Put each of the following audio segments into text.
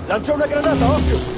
Lancia una granata, occhio!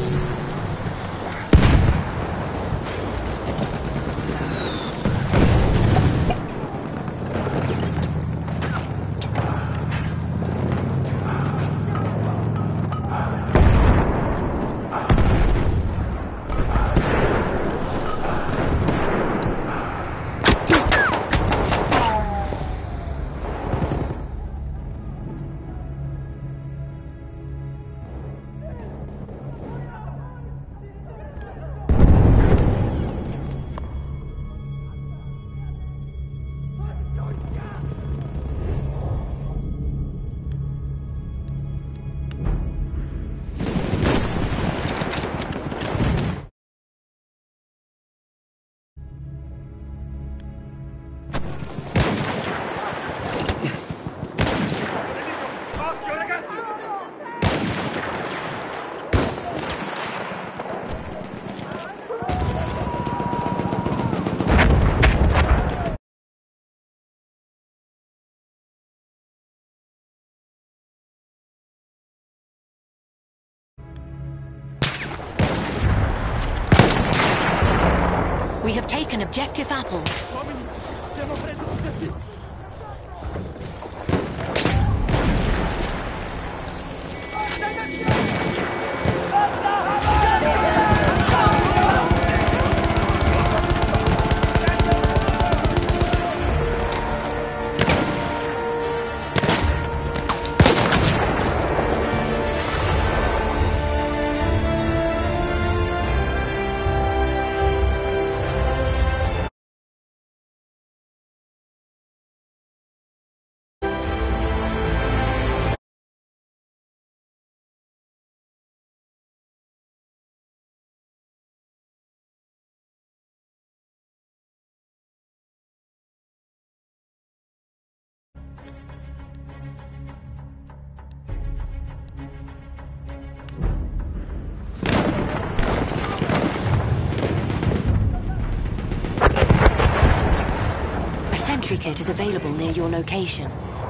We have taken objective apples. A sentry kit is available near your location.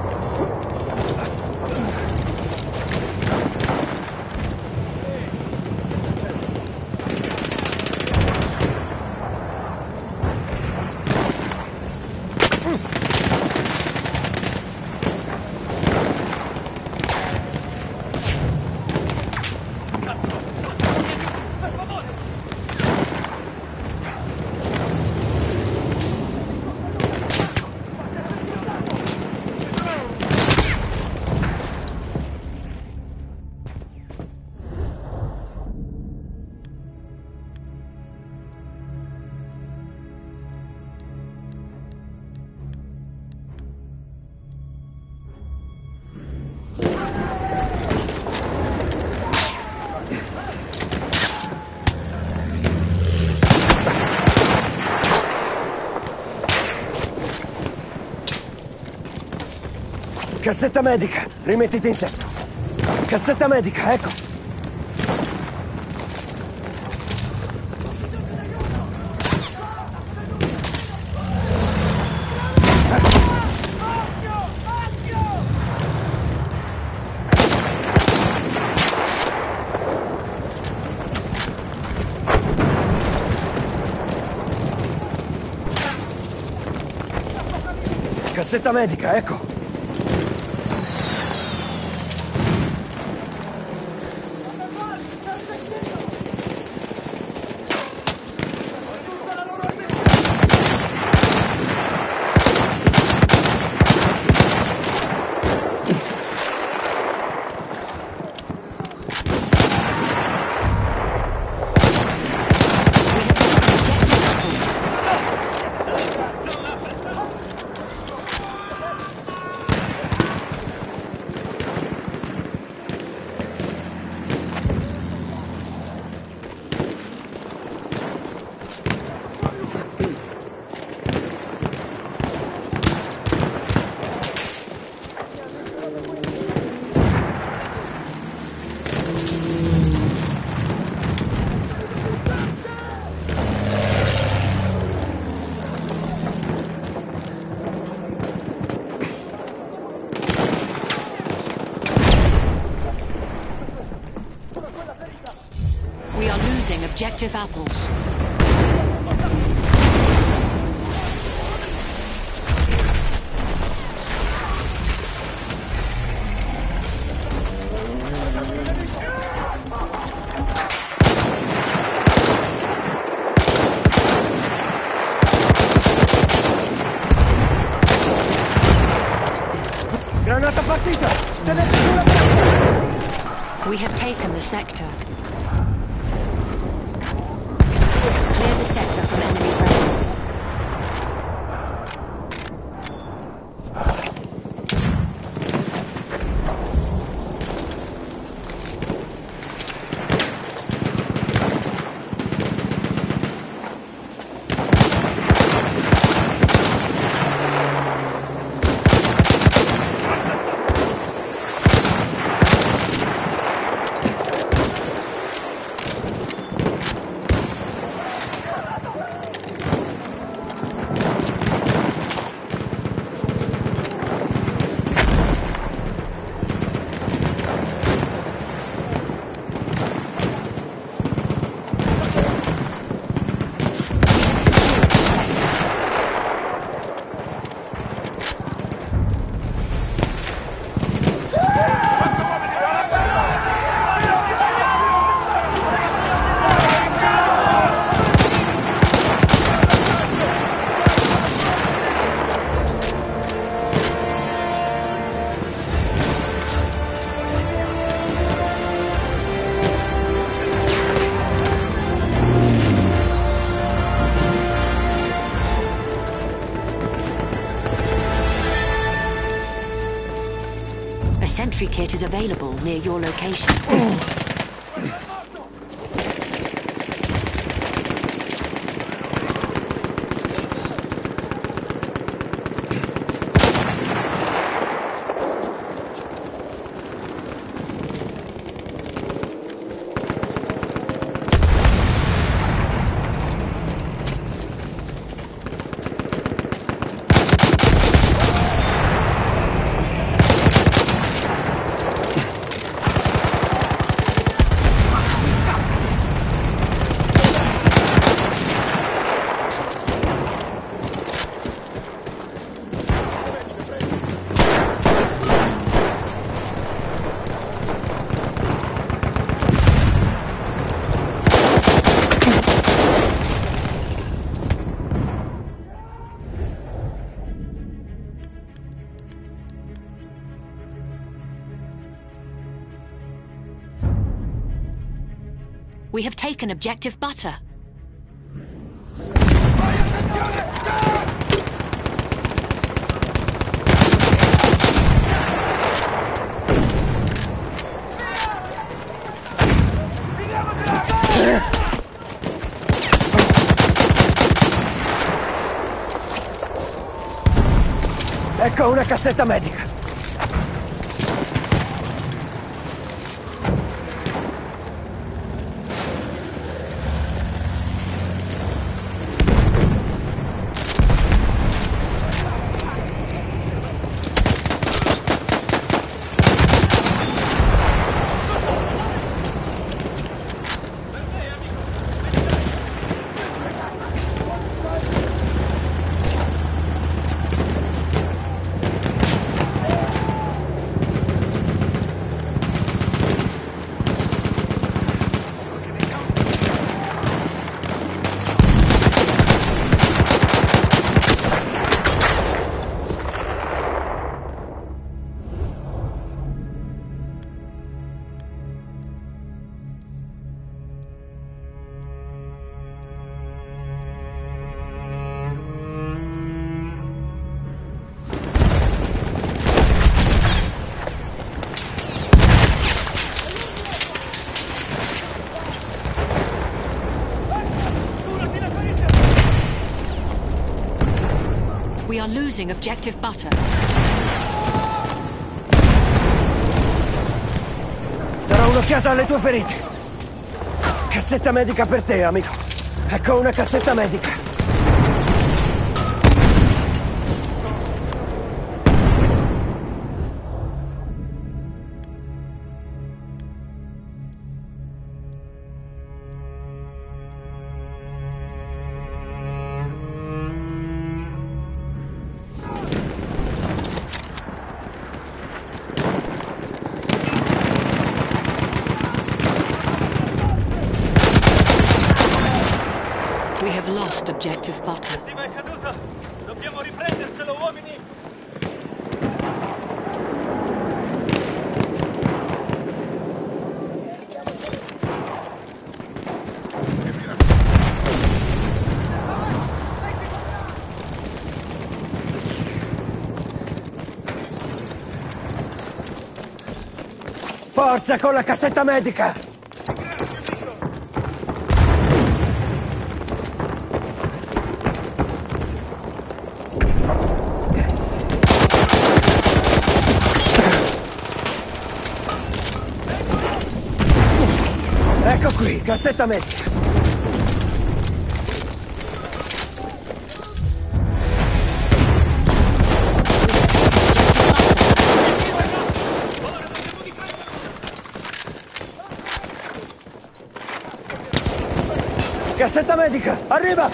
Cassetta medica, rimettiti in sesto. Cassetta medica, ecco. Cassetta medica, ecco. are losing objective apples. Granata partita! Tenete sulla piazza! We have taken the sector. Clear the sector from enemy presence. A sentry kit is available near your location. We have taken objective butter. Ecco una cassetta medica. We are losing objective butter. Darò un'occhiata alle tue ferite. Cassetta medica per te, amico. Ecco una cassetta medica. lost objective butter. L'obiettivo è caduto! Dobbiamo riprendercelo, uomini! Forza con la cassetta medica! Ecco qui, cassetta medica. Cassetta medica, arriva!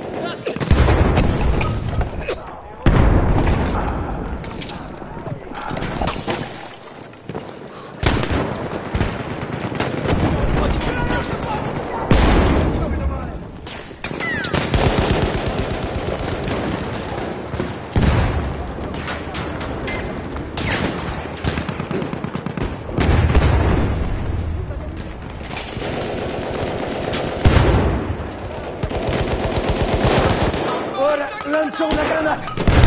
Ora lancio una granata!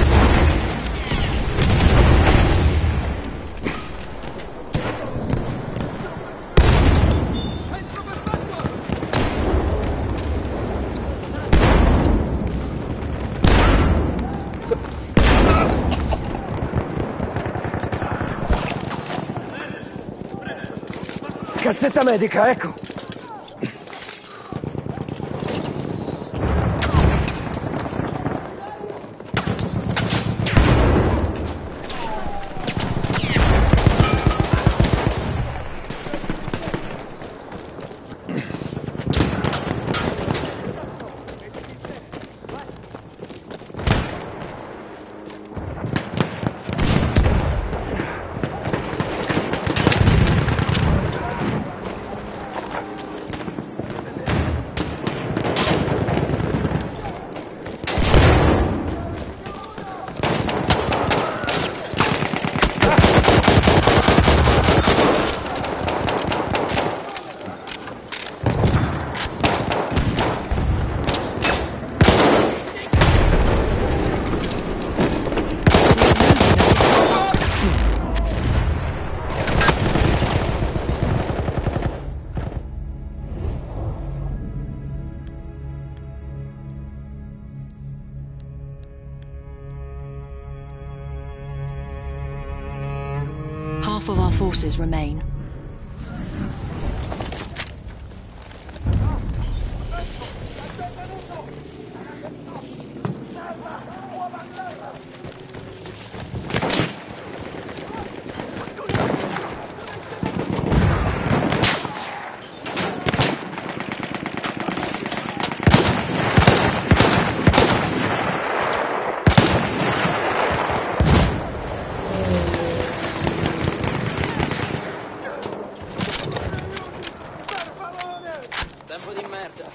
Cassetta medica, ecco! Half of our forces remain. Tempo di merda!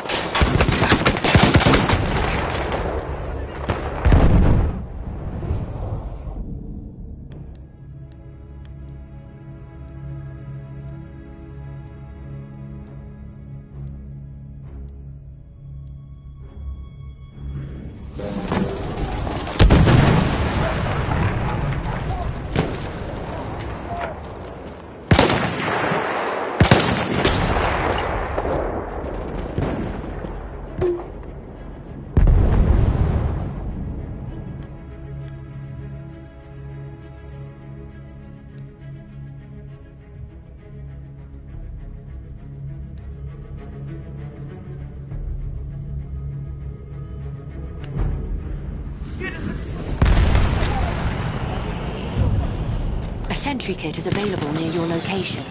A sentry kit is available near your location.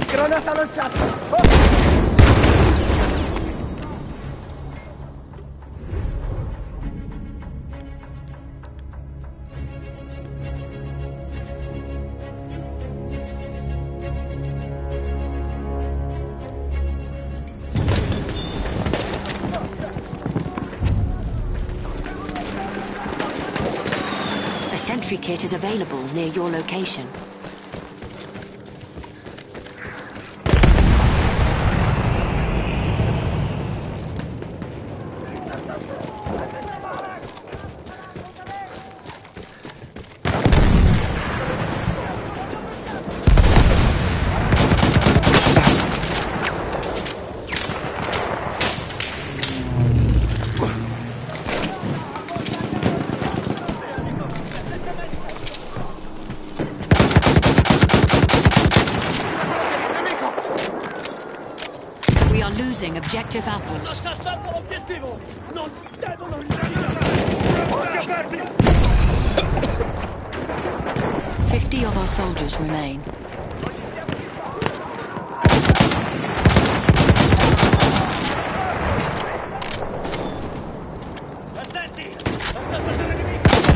Granata lanciata! Oh! A sentry kit is available near your location. We are losing objective apples. Saltando l'obiettivo! Non devono indovinare! Occhi aperti! 50 of our soldiers remain. Attenti! Assalto dell'nemico!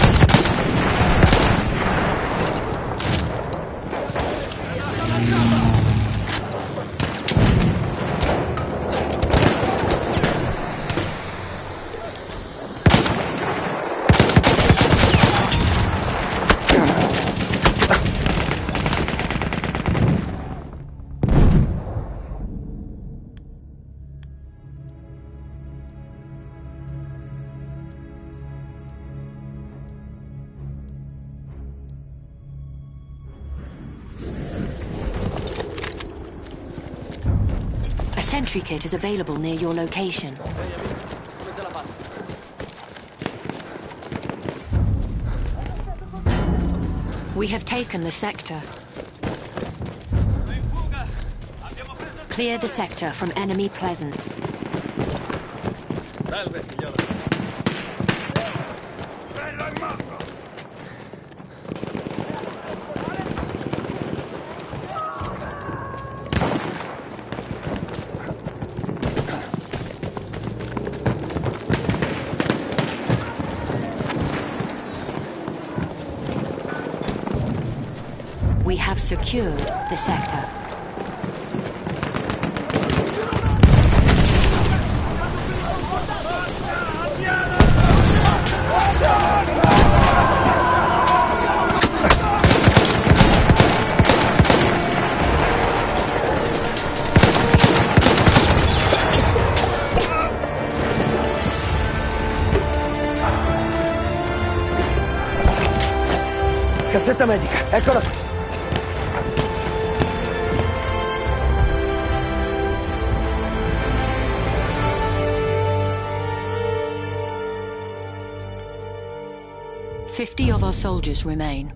A sentry kit is available near your location. Ehi amico, come te la fai? We have taken the sector. In fuga! Abbiamo preso il... Clear the sector from enemy presence. Salve, figliolo. Bello in mano! We have secured the sector. Cassetta medica, eccola qui. Fifty of our soldiers remain.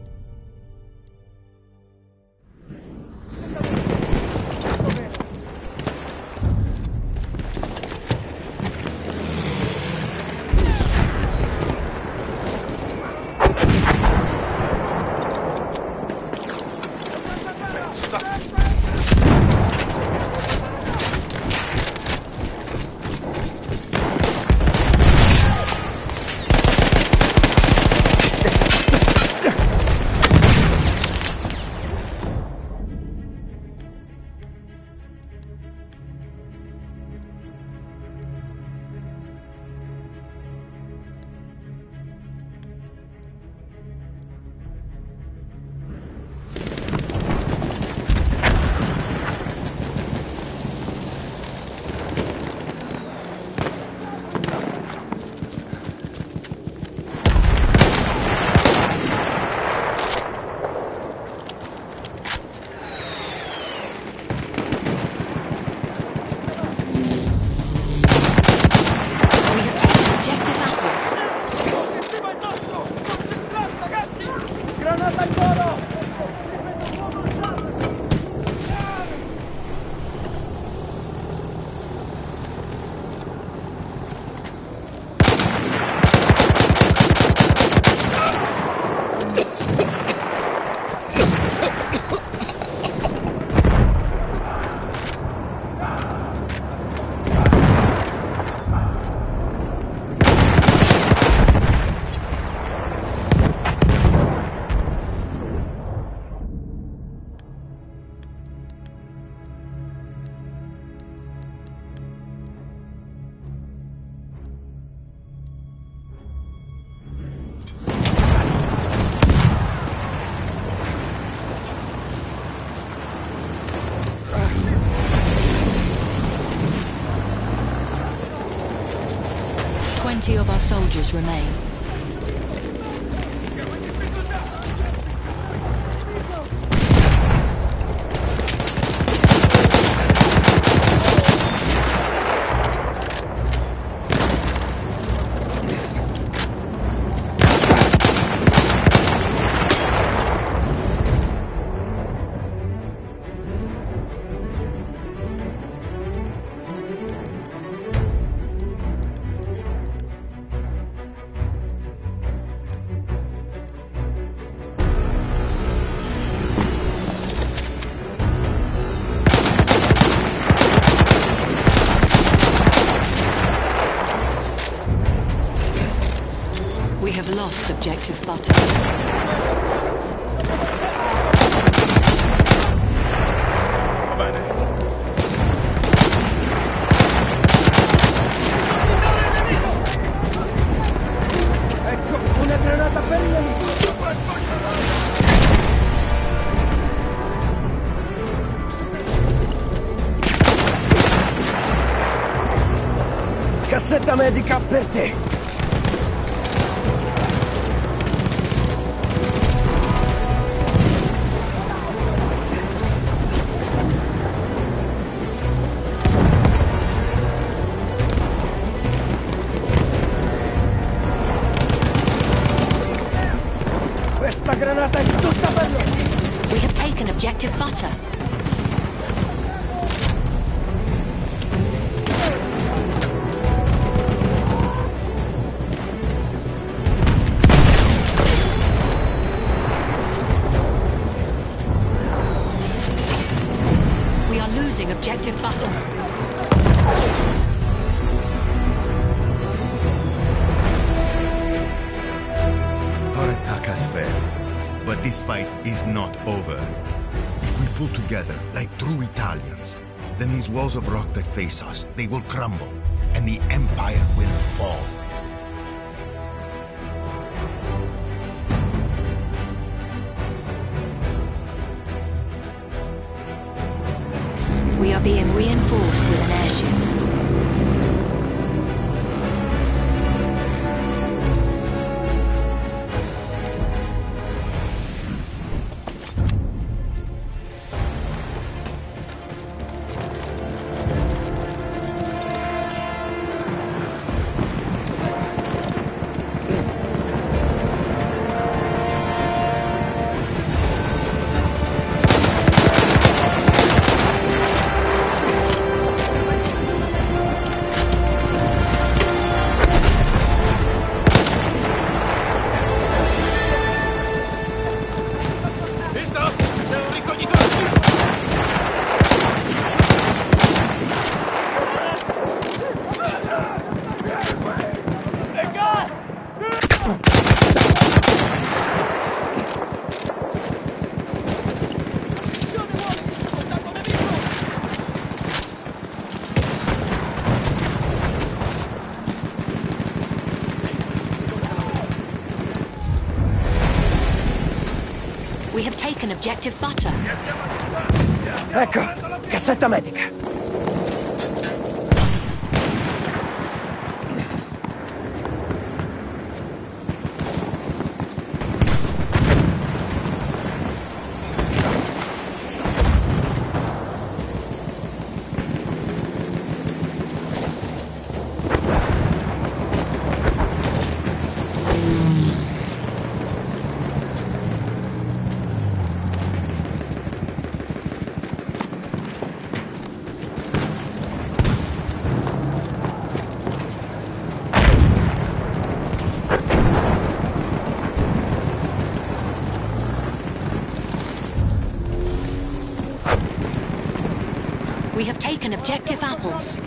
majority of our soldiers remain. We have lost objective butter. Ecco, una granata per il nemico! Cassetta medica per te! Questa granata è tutta per noi! We have taken objective butter. We are losing objective butter. Our has failed, but this fight is not over. If we pull together like true Italians, then these walls of rock that face us, they will crumble, and the Empire will fall. We are being reinforced with an airship. We have taken objective butter. Ecco, cassetta medica. We have taken objective apples.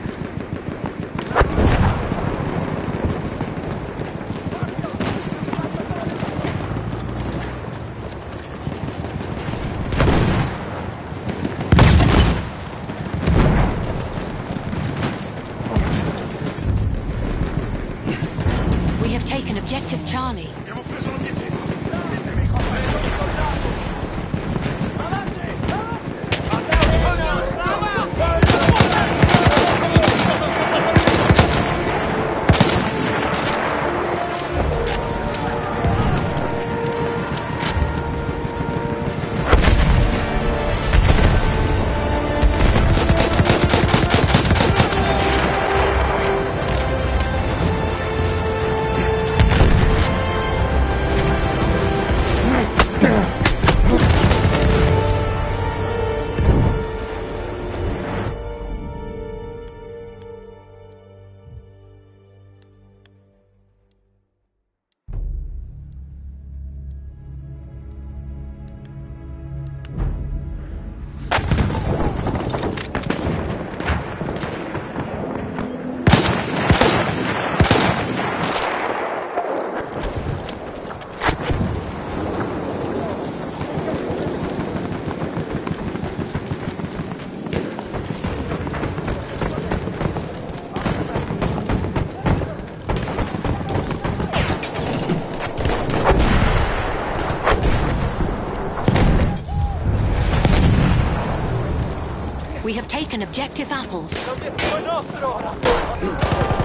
We have taken objective Charlie. Abbiamo preso l'obiettivo. Il nemico ha preso un soldato. taken Objective Apples. L'obiettivo è nostro ora!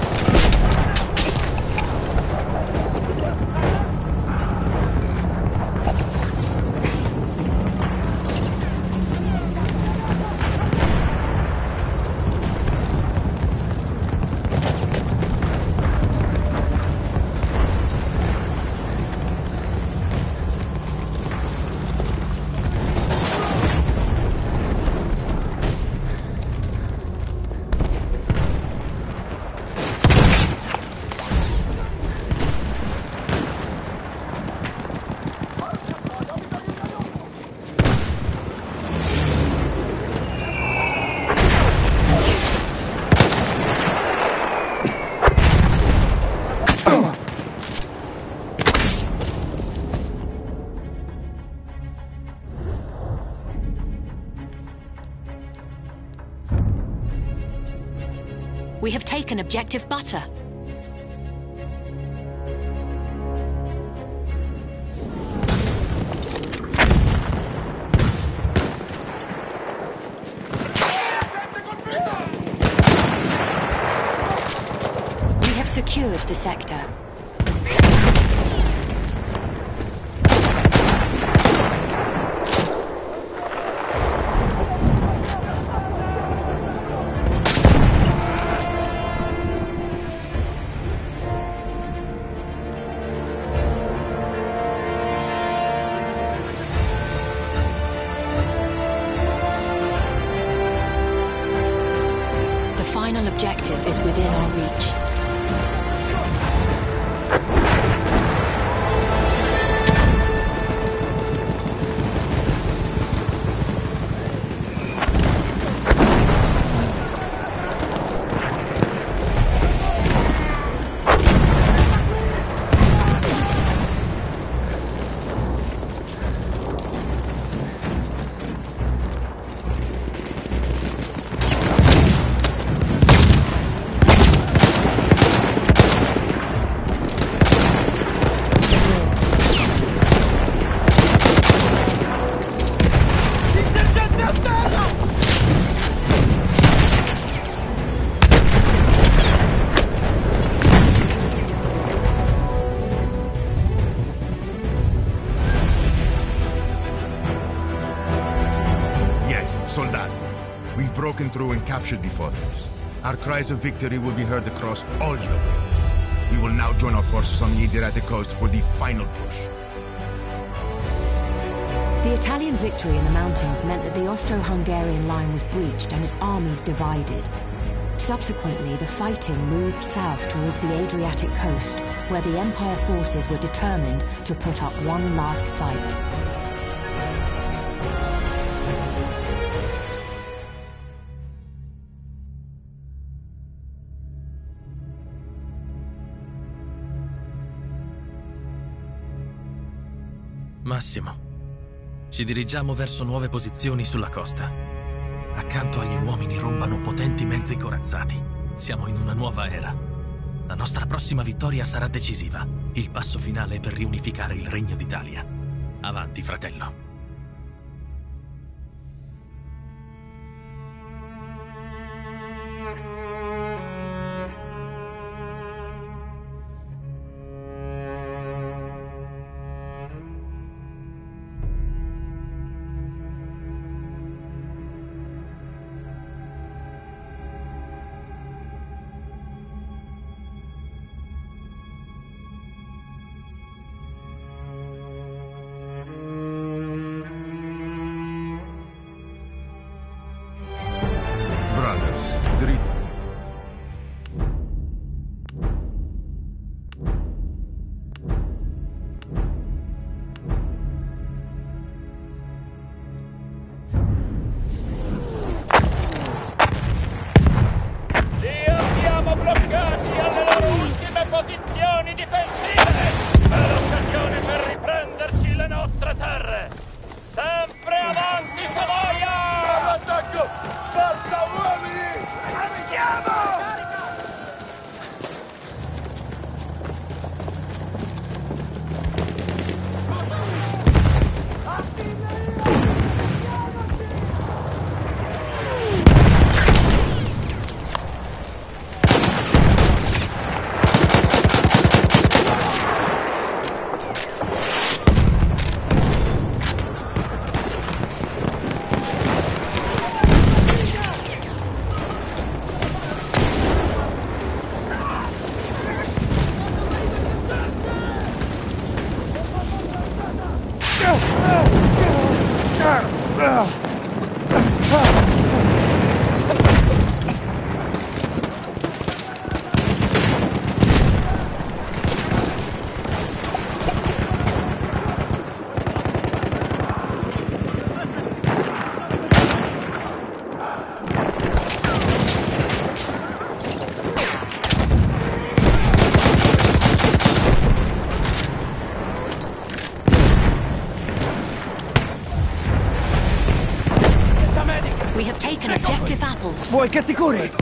We have taken Objective Butter. We have secured the sector. The final objective is within our reach. Soldati, we've broken through and captured the fortress. Our cries of victory will be heard across all Europe. We will now join our forces on the Adriatic coast for the final push. The Italian victory in the mountains meant that the Austro-Hungarian line was breached and its armies divided. Subsequently, the fighting moved south towards the Adriatic coast, where the Empire forces were determined to put up one last fight. Massimo, ci dirigiamo verso nuove posizioni sulla costa. Accanto agli uomini rombano potenti mezzi corazzati. Siamo in una nuova era. La nostra prossima vittoria sarà decisiva. Il passo finale per riunificare il Regno d'Italia. Avanti, fratello. Sempre avanti, Savoia! All'attacco! Forza, uomini! We have taken objective apples. Vuoi che ti curi?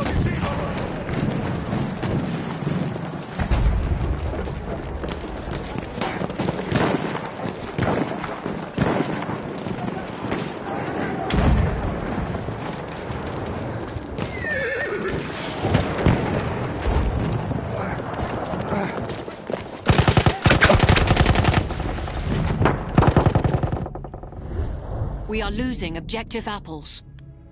We are losing objective apples.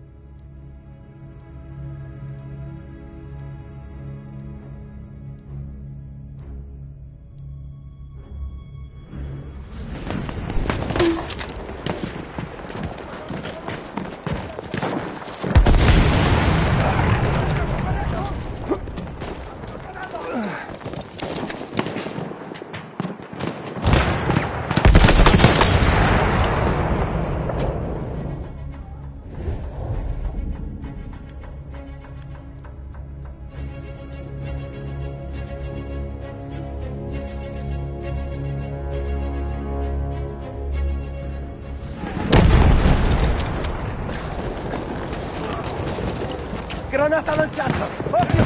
Granata lanciata! Occhio!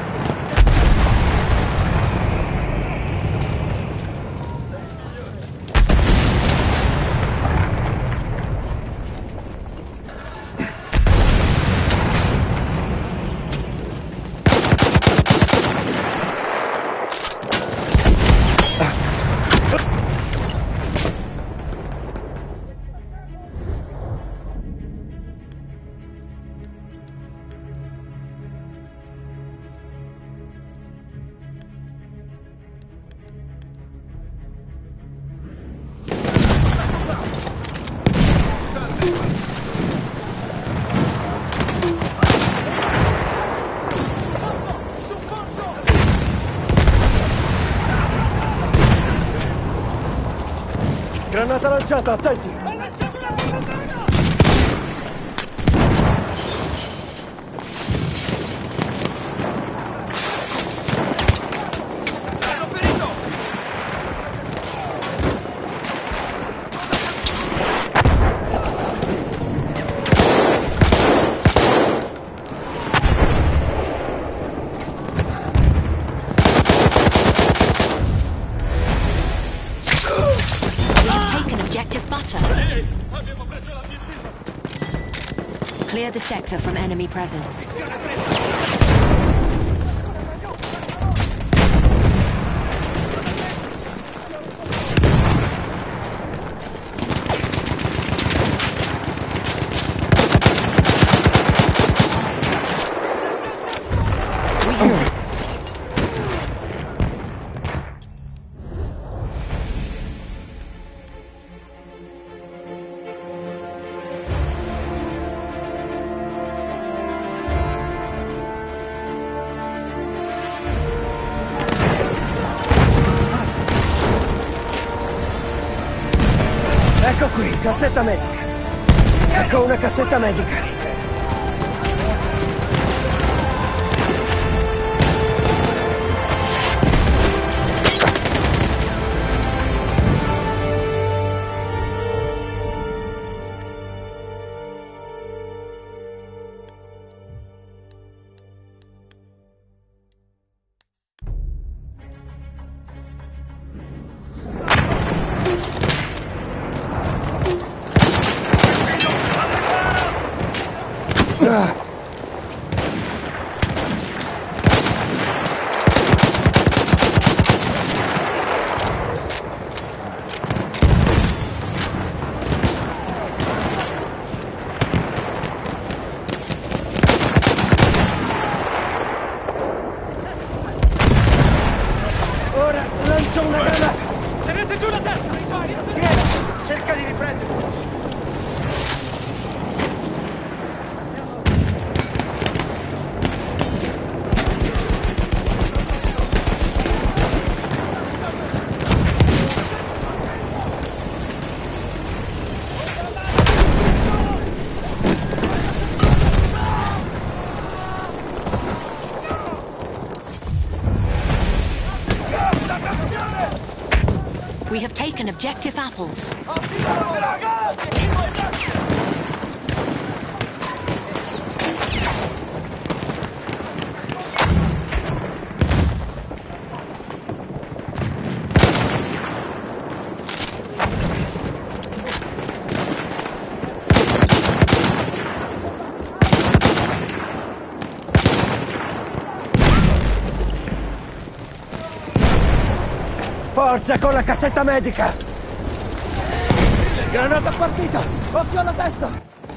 Granata lanciata, attenti! Ho lanciato una granata! L'hanno ferito! Objective butter. Abbiamo preso l'obiettivo! Clear the sector from enemy presence. We have Ecco qui, cassetta medica. Ecco una cassetta medica. We have taken objective apples. Forza con la cassetta medica! Granata partita! Occhio alla testa!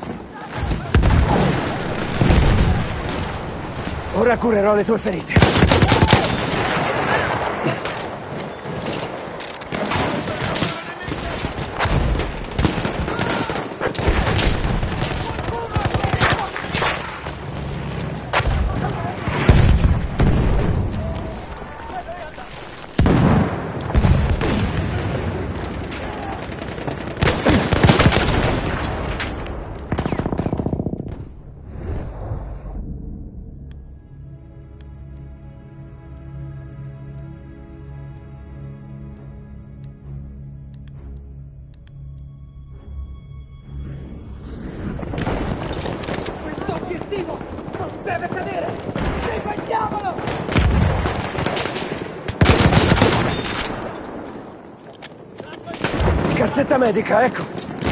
Ora curerò le tue ferite. Cassetta medica, ecco!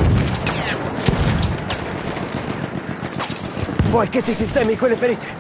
Vuoi che ti sistemi quelle ferite?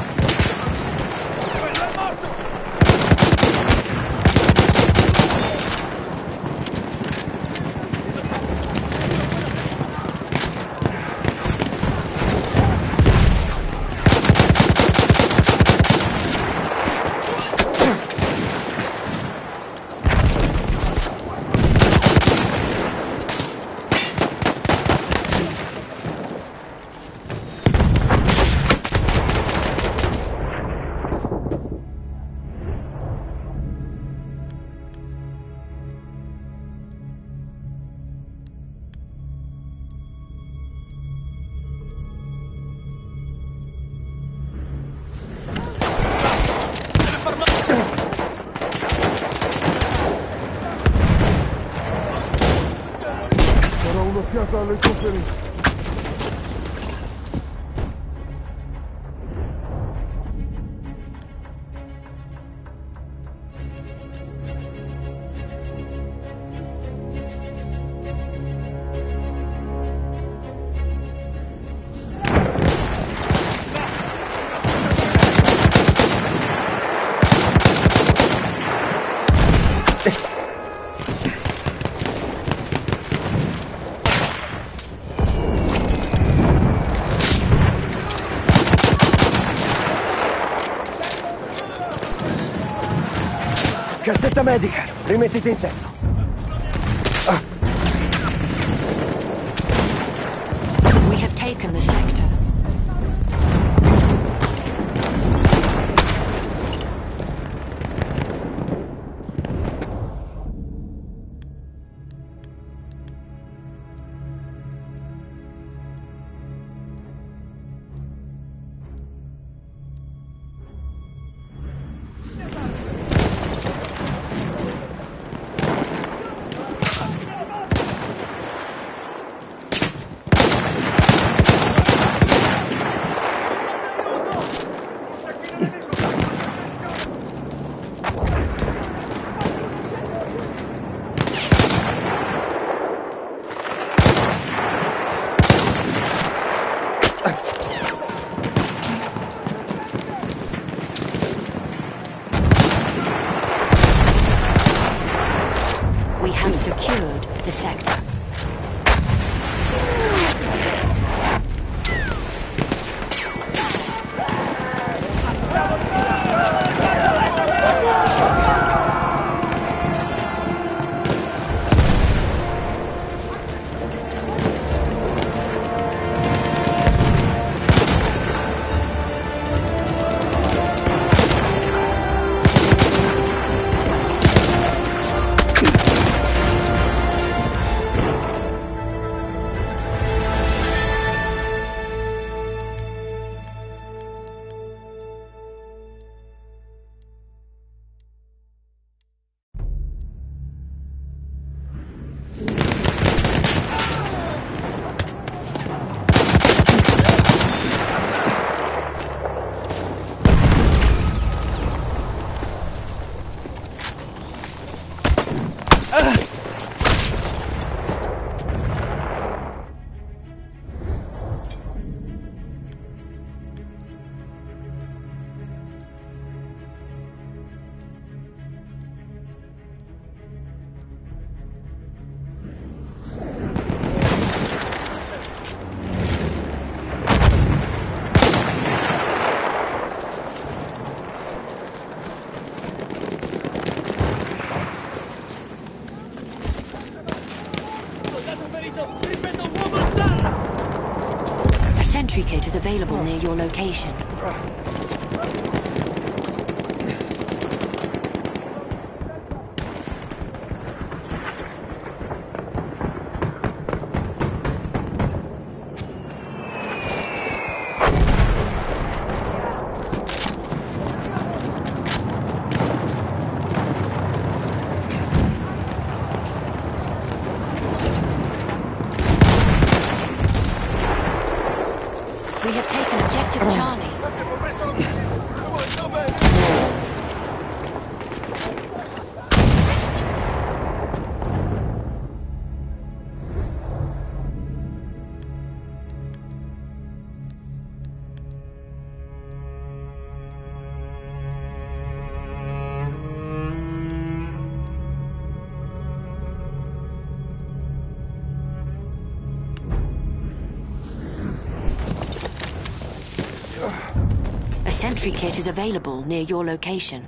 Un'occhiata alle tue ferite. Cassetta medica, rimettiti in sesto. We have taken the sector. We have secured the sector. location. We have taken objective Charlie. A sentry kit is available near your location.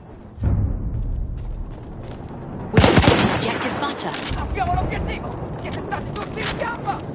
We have taken objective butter. Abbiamo l'obiettivo! Siete stati tutti in gamba!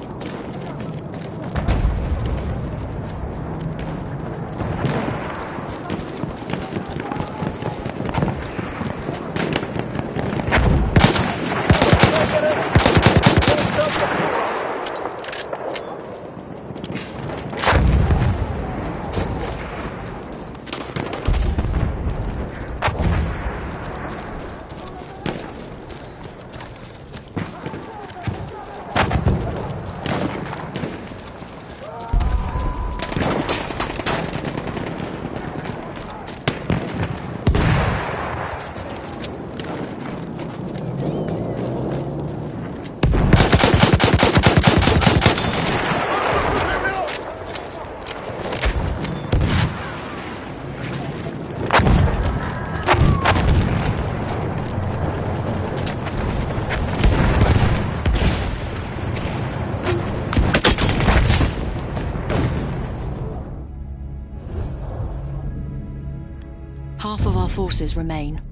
Half of our forces remain.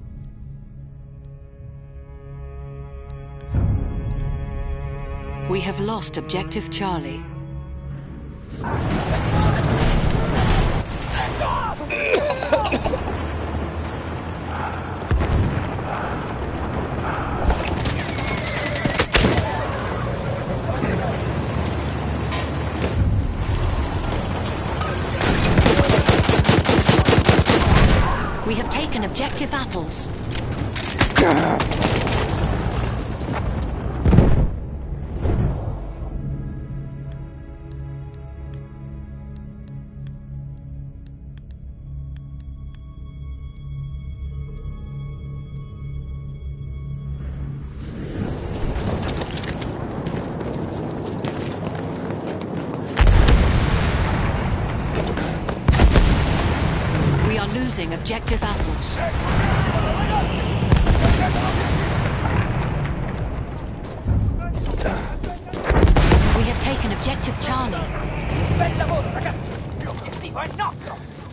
We have lost objective Charlie. We have taken objective apples. We are losing objective apples. We have taken objective Charlie. Bel lavoro, ragazzi! L'obiettivo è nostro!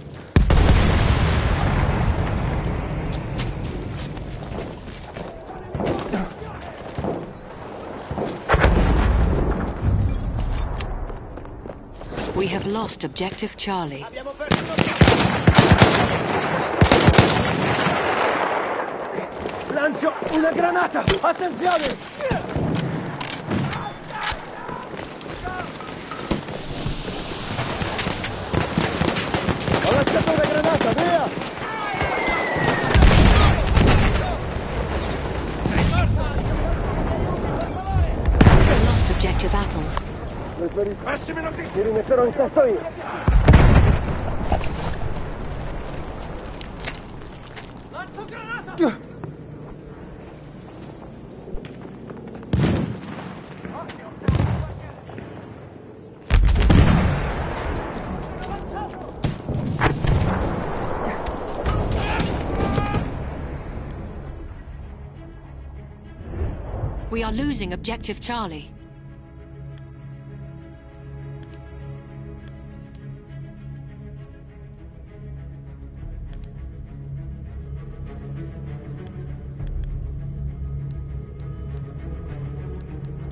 We have lost objective Charlie. Abbiamo perso Lancio una granata! Attenzione! Ho lanciato una granata, via! We have lost objective apples. Massime notizie! Mi rimetterò in testa io! Lancio granata! We are losing objective Charlie.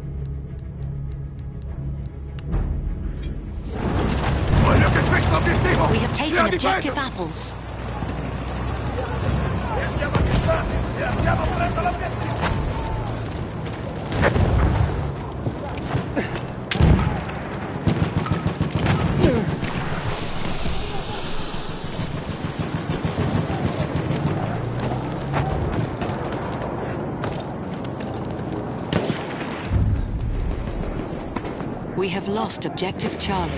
Voglio che questo obiettivo We have taken objective apples. Andiamo presso l'obiettivo! We have lost objective Charlie.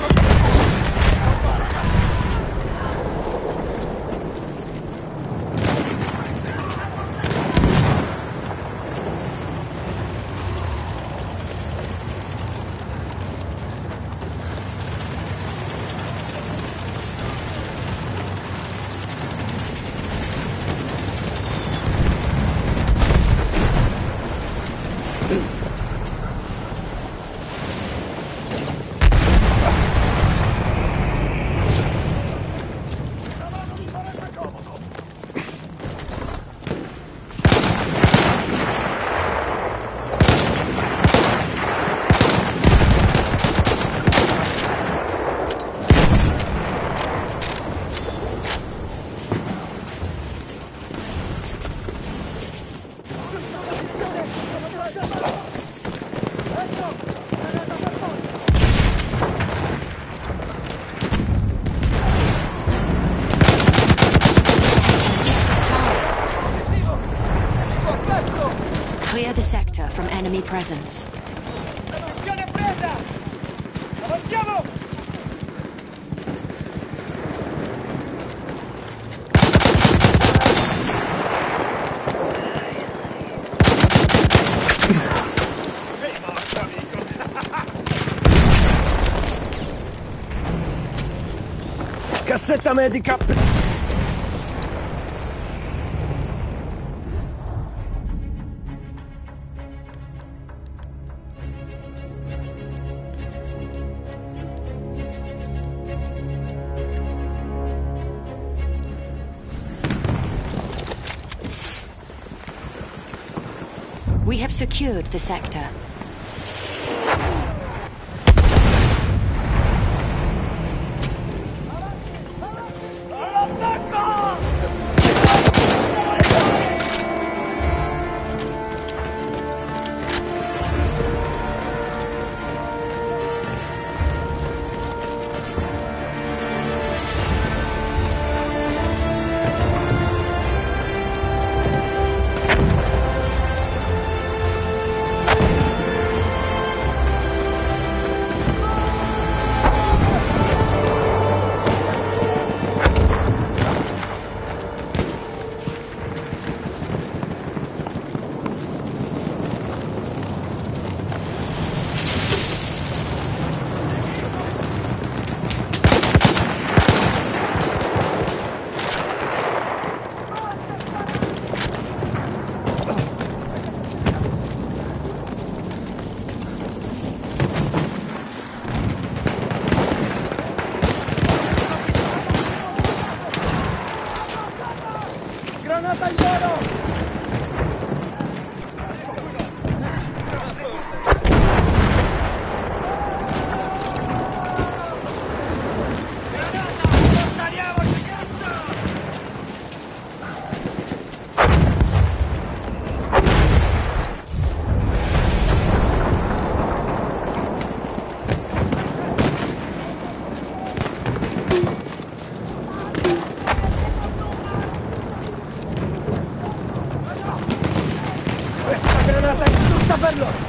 Clear the sector from enemy presence. Posizione presa! Avanziamo! Sei morto, amico! Cassetta medica! We have secured the sector. Granata al volo! Questa granata è tutta per loro!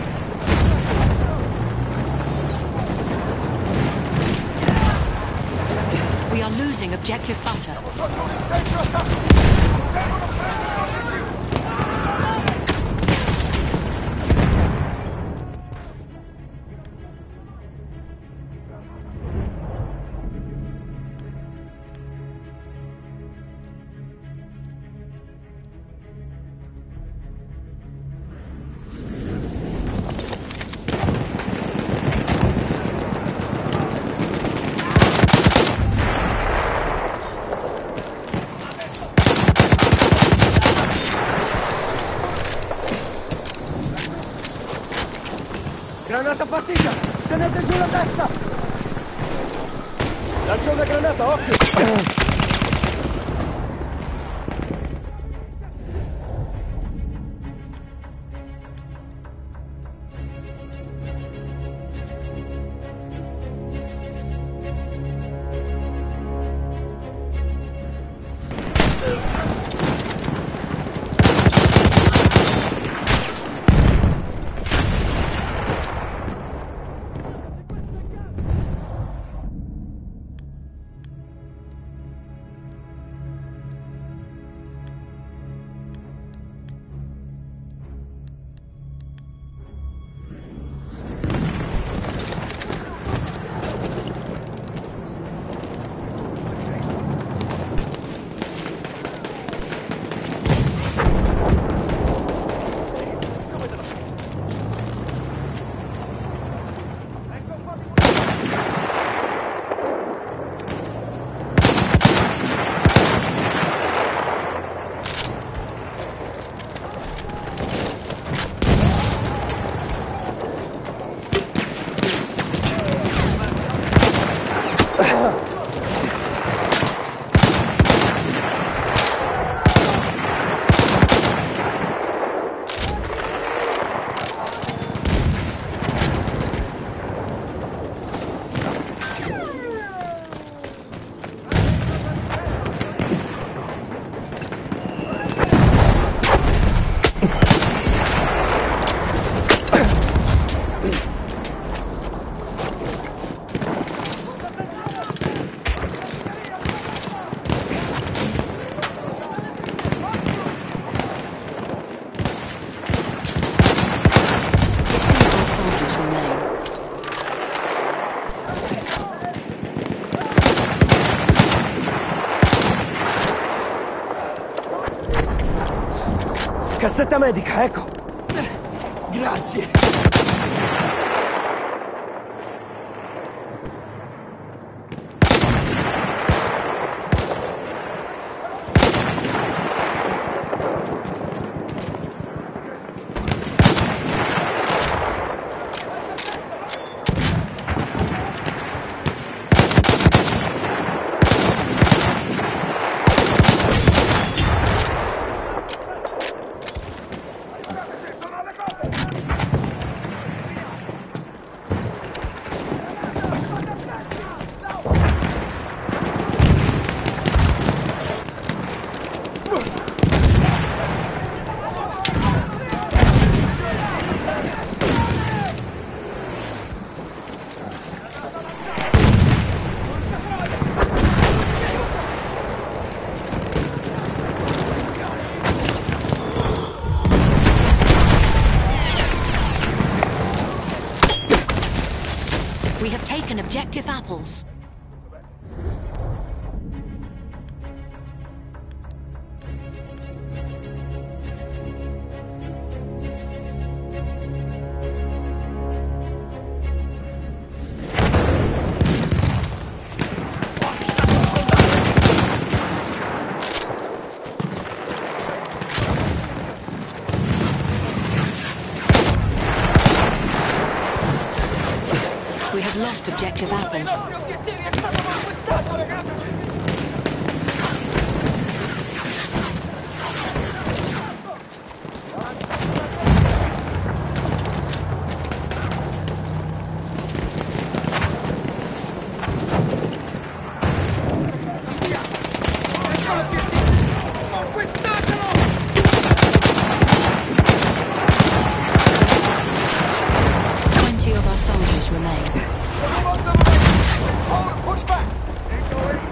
We are losing objective butter. Aspetta, occhio! Cassetta medica, ecco! Grazie. We have taken objective apples. We have lost objective apples. I nostri obiettivi è stato conquistato, ragazzi! Soldiers remain. Push back!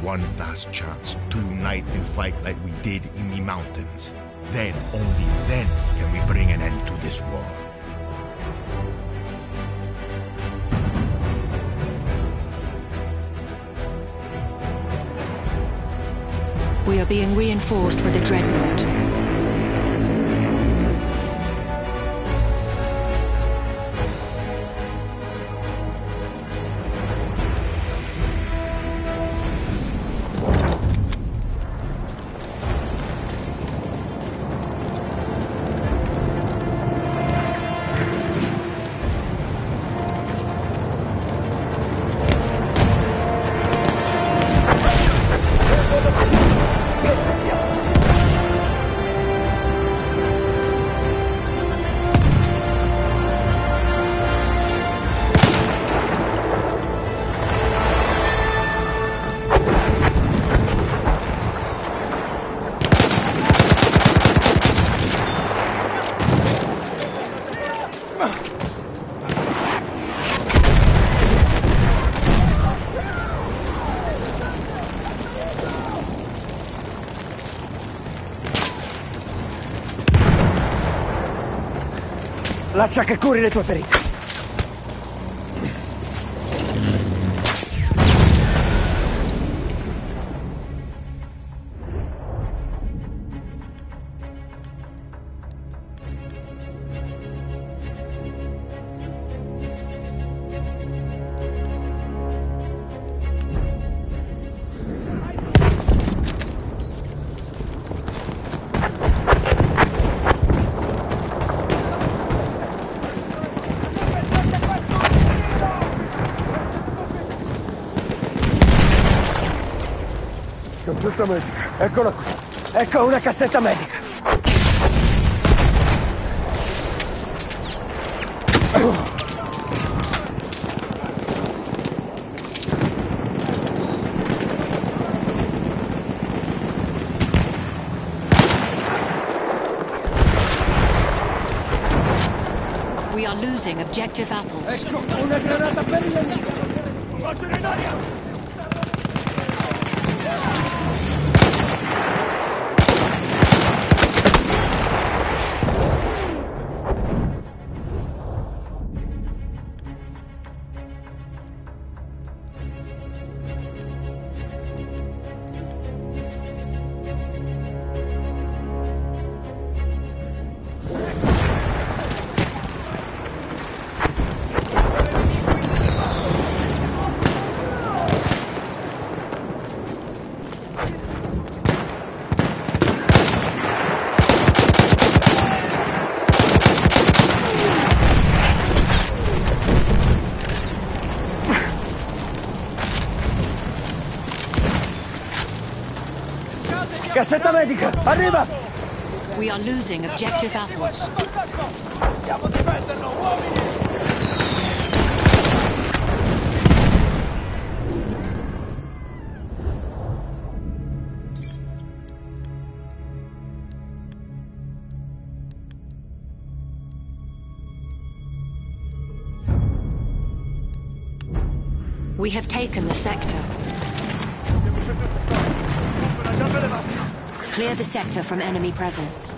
one last chance to unite and fight like we did in the mountains. Then, only then, can we bring an end to this war. We are being reinforced with a dreadnought. Lascia che curi le tue ferite. Cassetta medica. Eccola qui. Ecco una cassetta medica. We are losing objective apples. Ecco una granata per il nemico. Facile in aria! Cassetta medica, arriva! We are losing objective apples. Dobbiamo difenderlo, uomini! We have taken the sector. Clear the sector from enemy presence.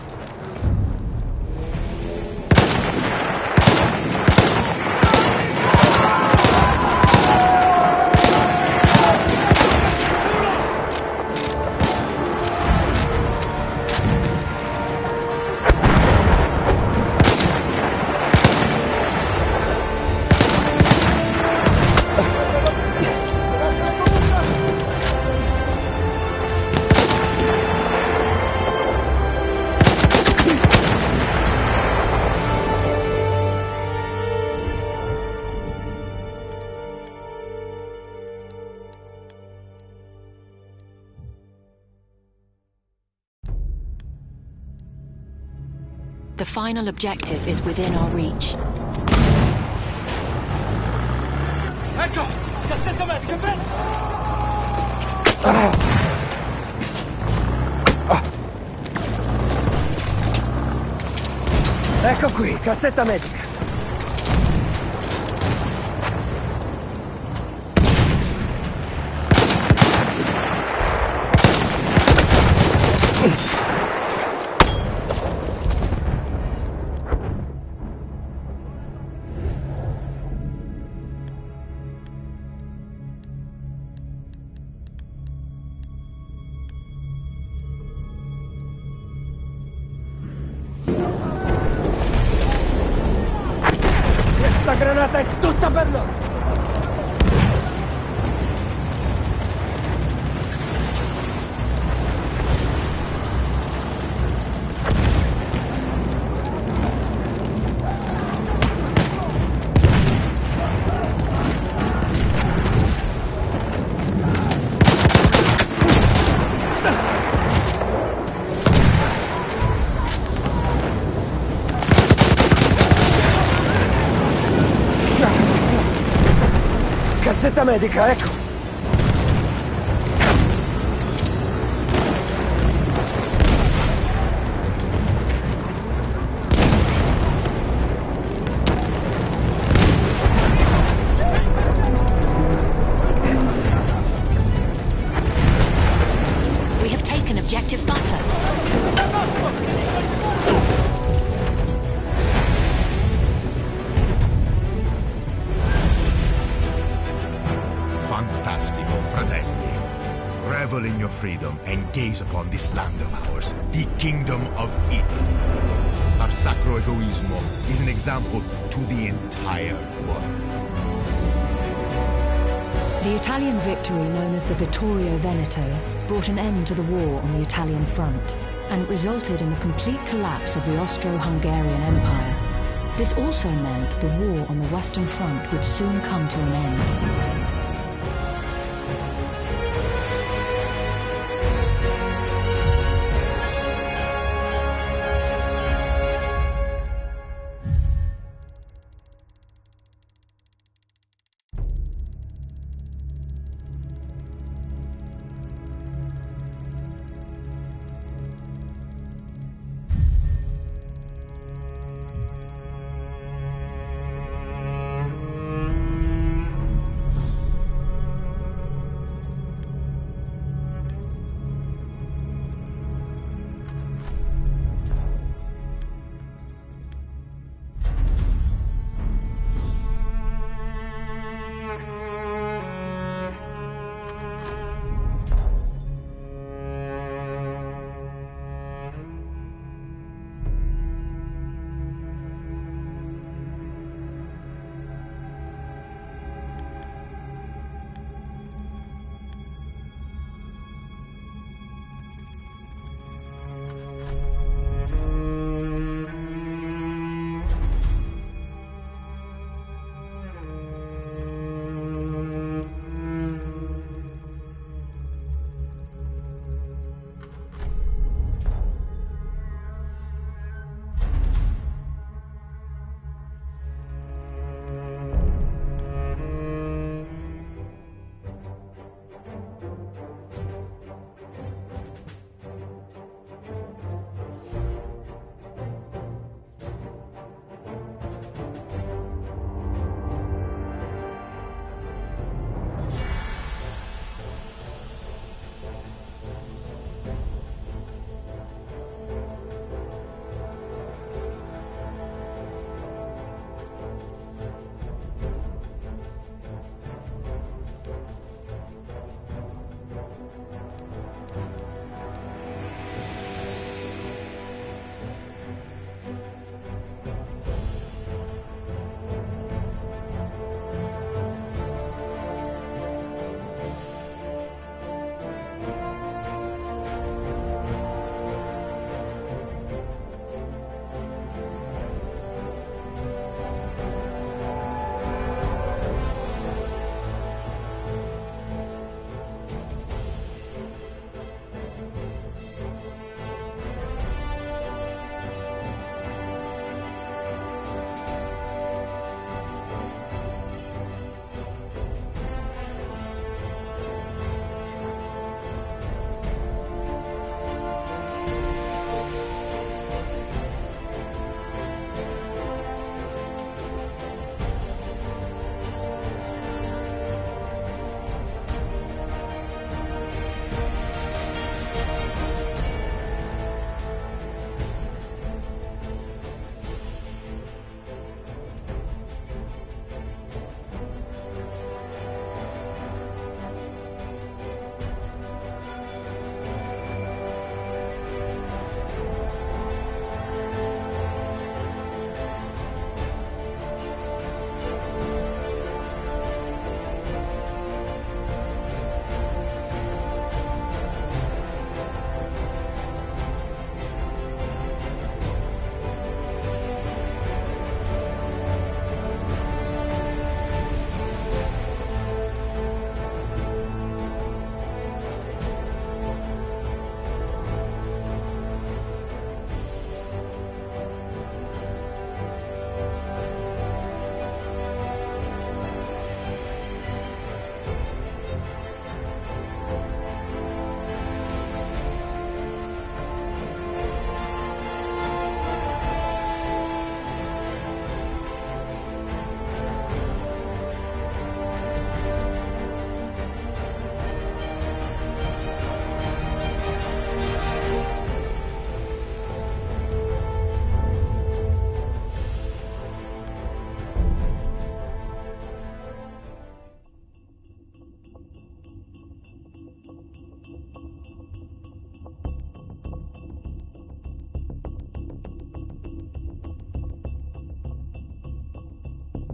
The final objective is within our reach. Ecco! Cassetta medica, bene! Ecco qui, cassetta medica. Questa granata è tutta per loro! Cassetta medica, ecco! We have taken objective butter. Fantastico, fratelli. Revel in your freedom and gaze upon this land of ours, the Kingdom of Italy. Our sacro egoismo is an example to the entire world. The Italian victory known as the Vittorio Veneto brought an end to the war on the Italian front and resulted in the complete collapse of the Austro-Hungarian Empire. This also meant the war on the Western Front would soon come to an end.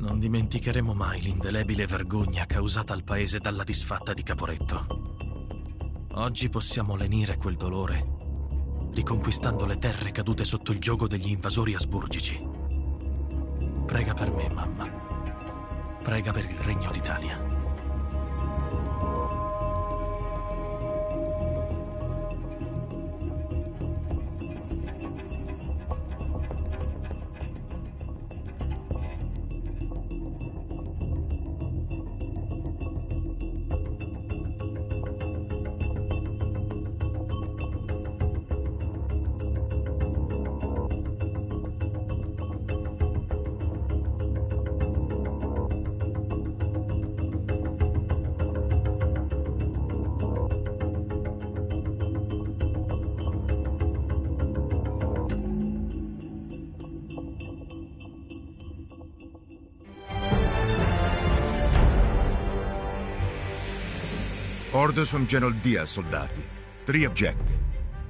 Non dimenticheremo mai l'indelebile vergogna causata al paese dalla disfatta di Caporetto. Oggi possiamo lenire quel dolore, riconquistando le terre cadute sotto il giogo degli invasori asburgici. Prega per me, mamma. Prega per il Regno d'Italia. Orders from General Diaz, soldati. 3 objectives.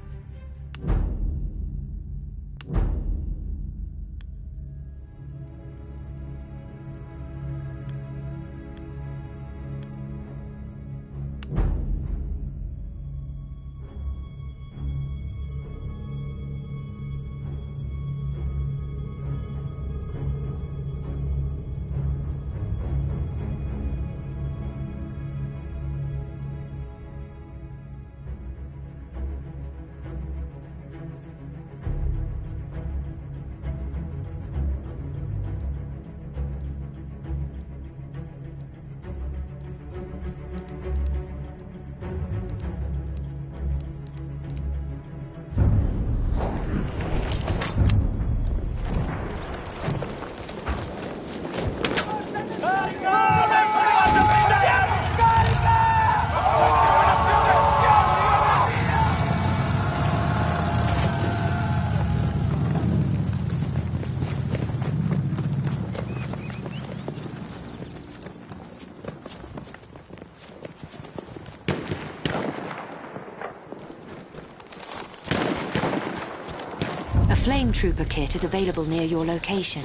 A flame trooper kit is available near your location.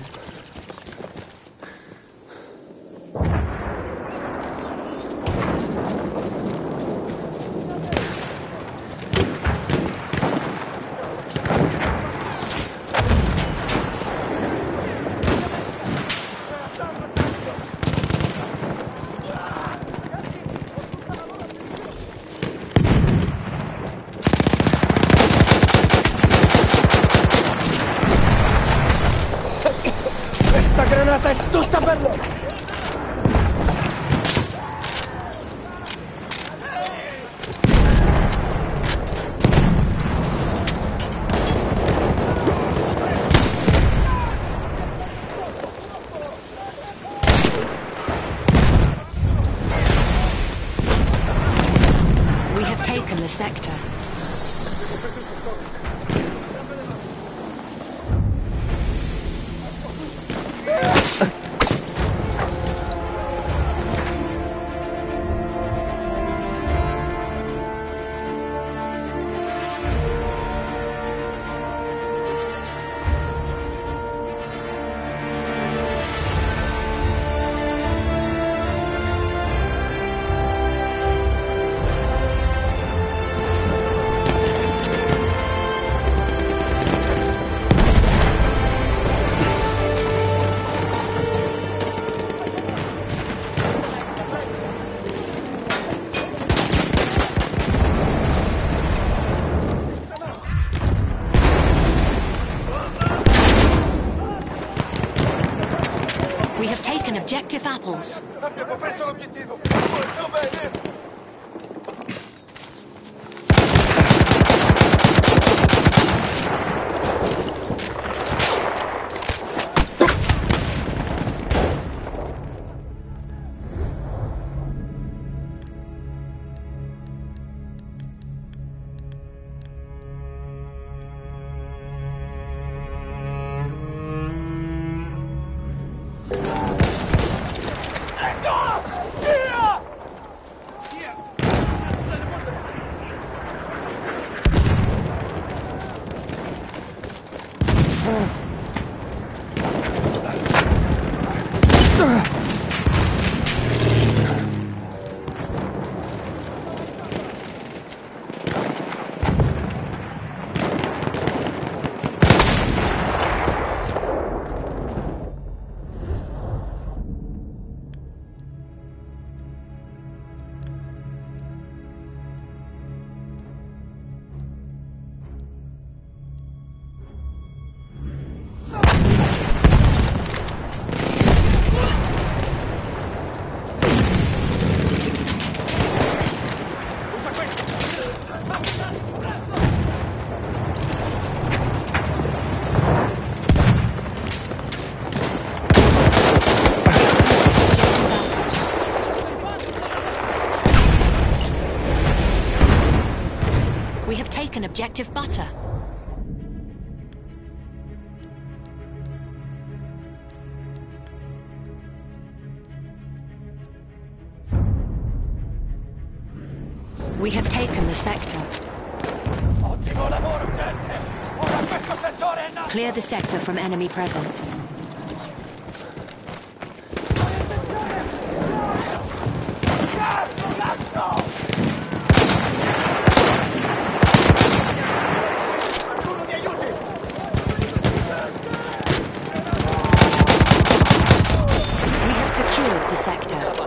Questa granata è tutta per loro! We have taken the sector. We have taken objective apples. Abbiamo preso l'obiettivo! Molto bene! taken Objective Butter. We have taken the sector. Ottimo lavoro, gente! Ora questo settore è nato! Clear the sector from enemy presence. Qualcuno mi aiuti! We have secured the sector.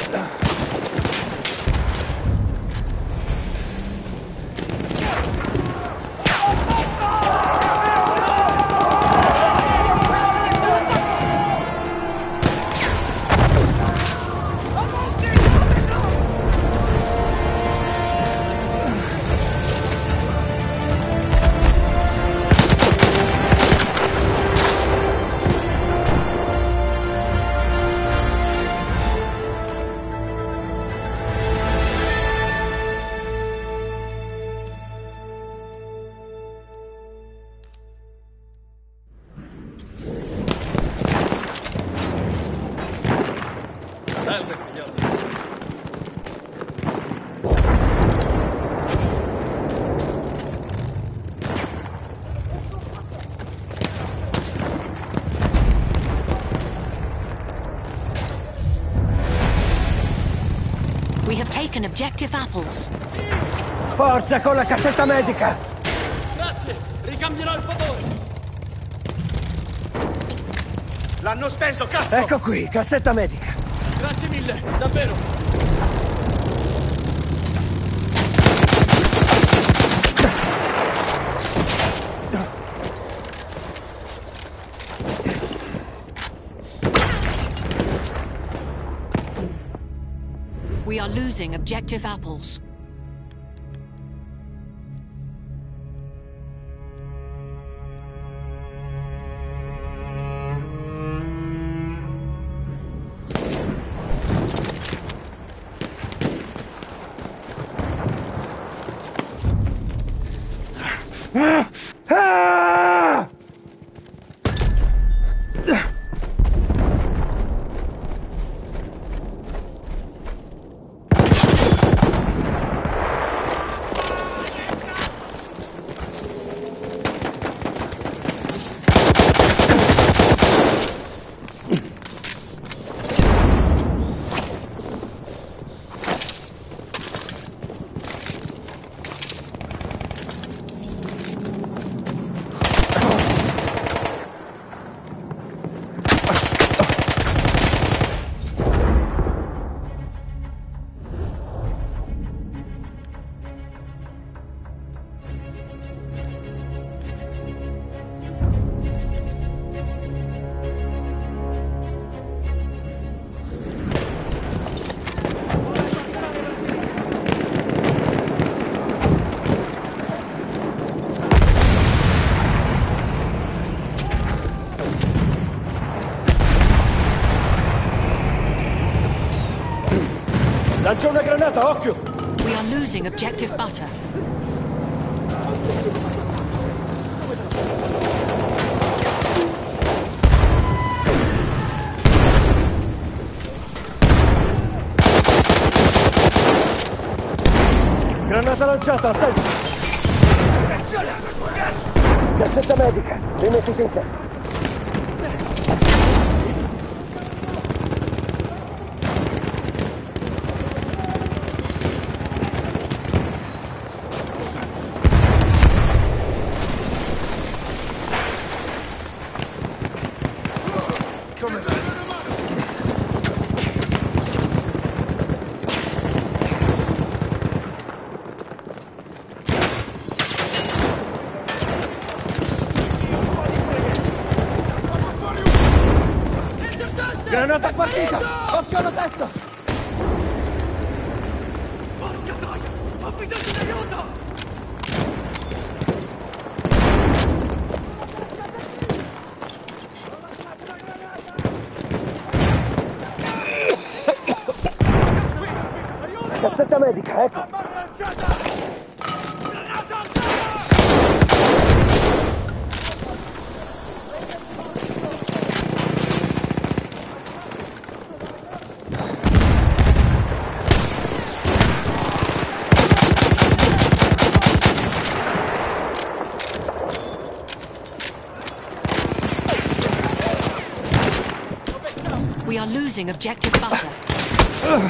Salve, signore. We have taken Objective Apples. Forza con la cassetta medica! Grazie, ricambierò il favore. L'hanno steso, cazzo! Ecco qui, cassetta medica. Grazie mille, davvero. We are losing Objective Apples. Ah! Lancio una granata, occhio! We are losing Objective Butter. Granata lanciata, attento! Cassetta medica, rimettiti in te. Granata partita! Occhio alla testa! Porca troia! Ho bisogno di aiuto! Cassetta medica, ecco! Granata al are losing objective butter.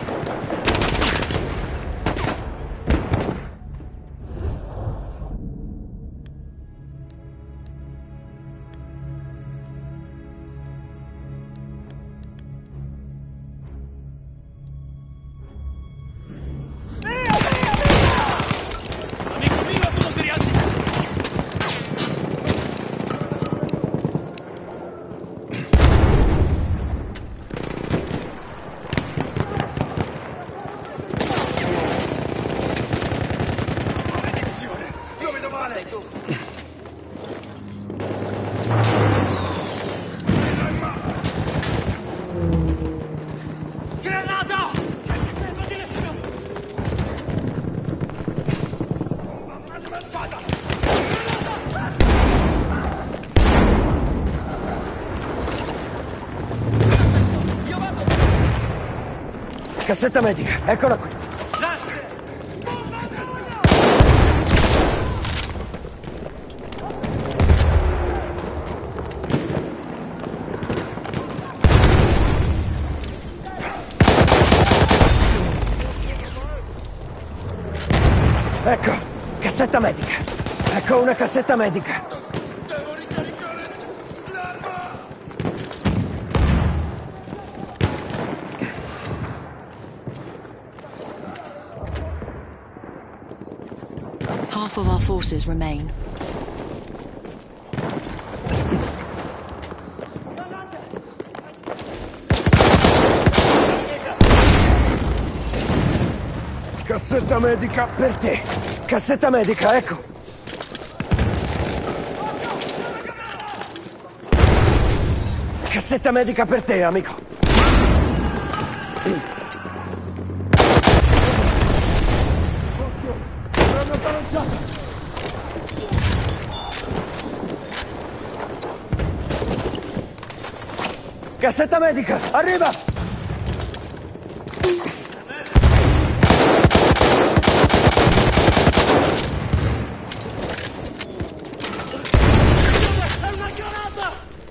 Amico mio, tu non ti rialzi! Maledizione! Lo vedo male! Sei tu! Granata! Ferma direzione! Avanzata! Io vado! Cassetta medica, eccola qui. Grazie! Ecco, cassetta medica. Ecco una cassetta medica. Devo ricaricare l'arma! Half of our forces remain. Cassetta medica per te. Cassetta medica, ecco. Cassetta medica per te, amico. Cassetta medica, arriva! È una granata!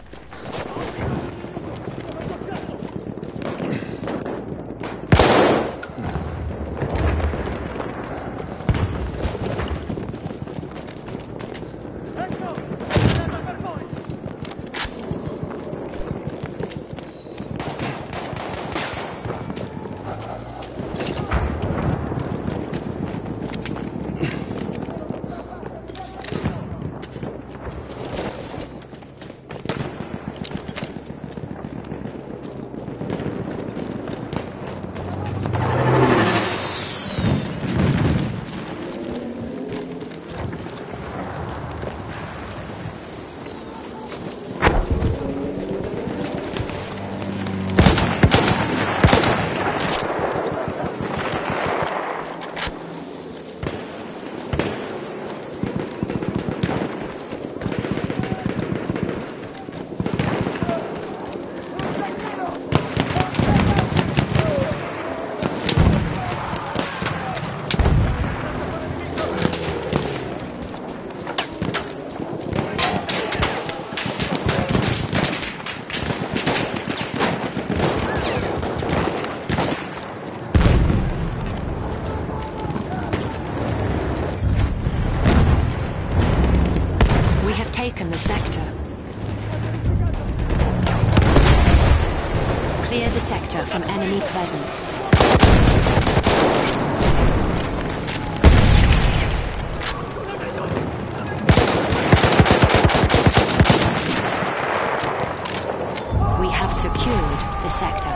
Ecco! Serve per voi! Taken the sector. Clear the sector from enemy presence. We have secured the sector.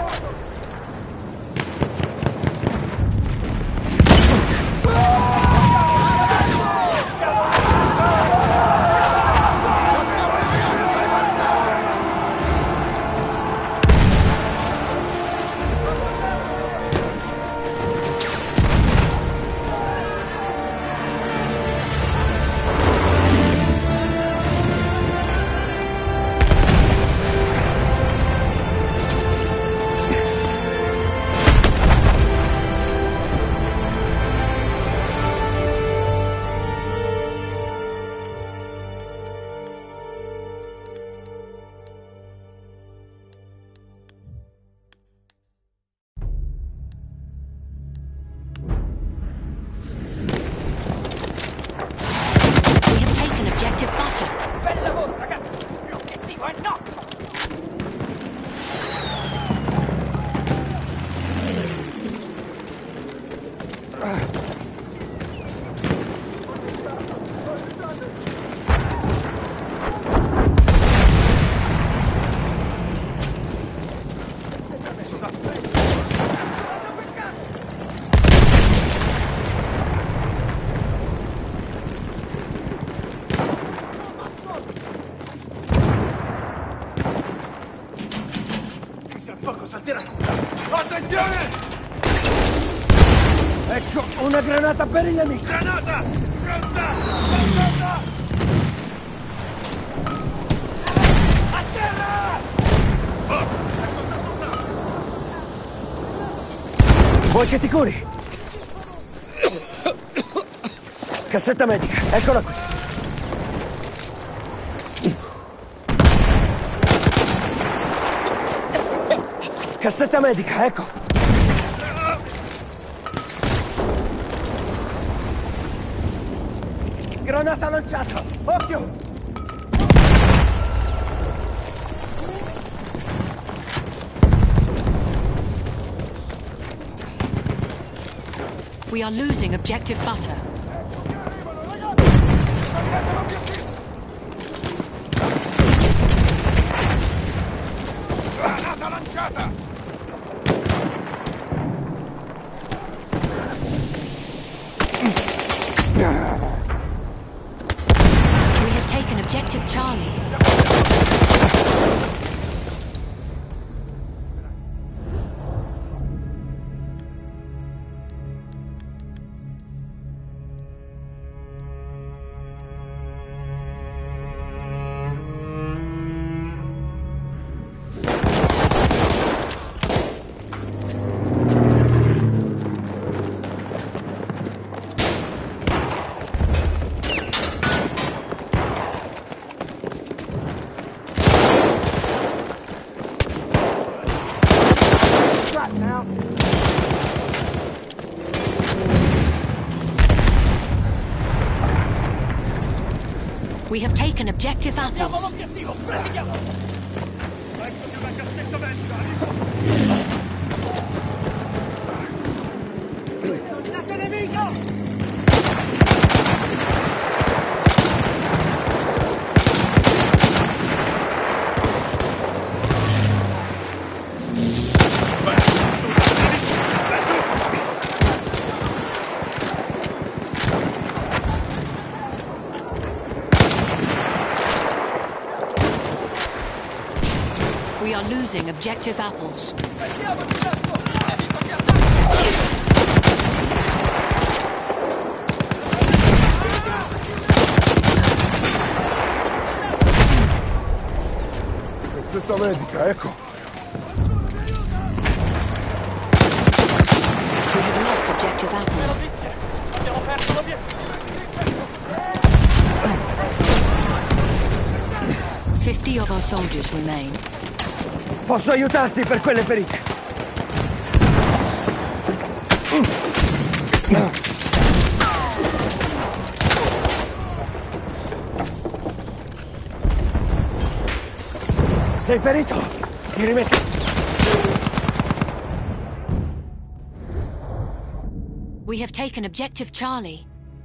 Tira! Attenzione! Ecco, una granata per il nemico! Granata! Pronta! Pronta! A terra! Vuoi che ti curi? Cassetta medica, eccola qui. Cassetta medica, ecco. Granata lanciata, occhio! We are losing objective butter. Granata lanciata! We have taken objective Charlie. We have taken objective Abbiamo apples. l'obiettivo, presidiamo! Eccoti una cassetta medica! Attacco nemico! We are losing objective apples. Mettiamoci d'asco! Nemico ci attacca! Cassetta medica, ecco. We have lost objective apples. Notizie! Abbiamo perso l'obiettivo! 50 of our soldiers remain. Posso aiutarti per quelle ferite. Sei ferito? Ti rimetto. We have taken objective Charlie.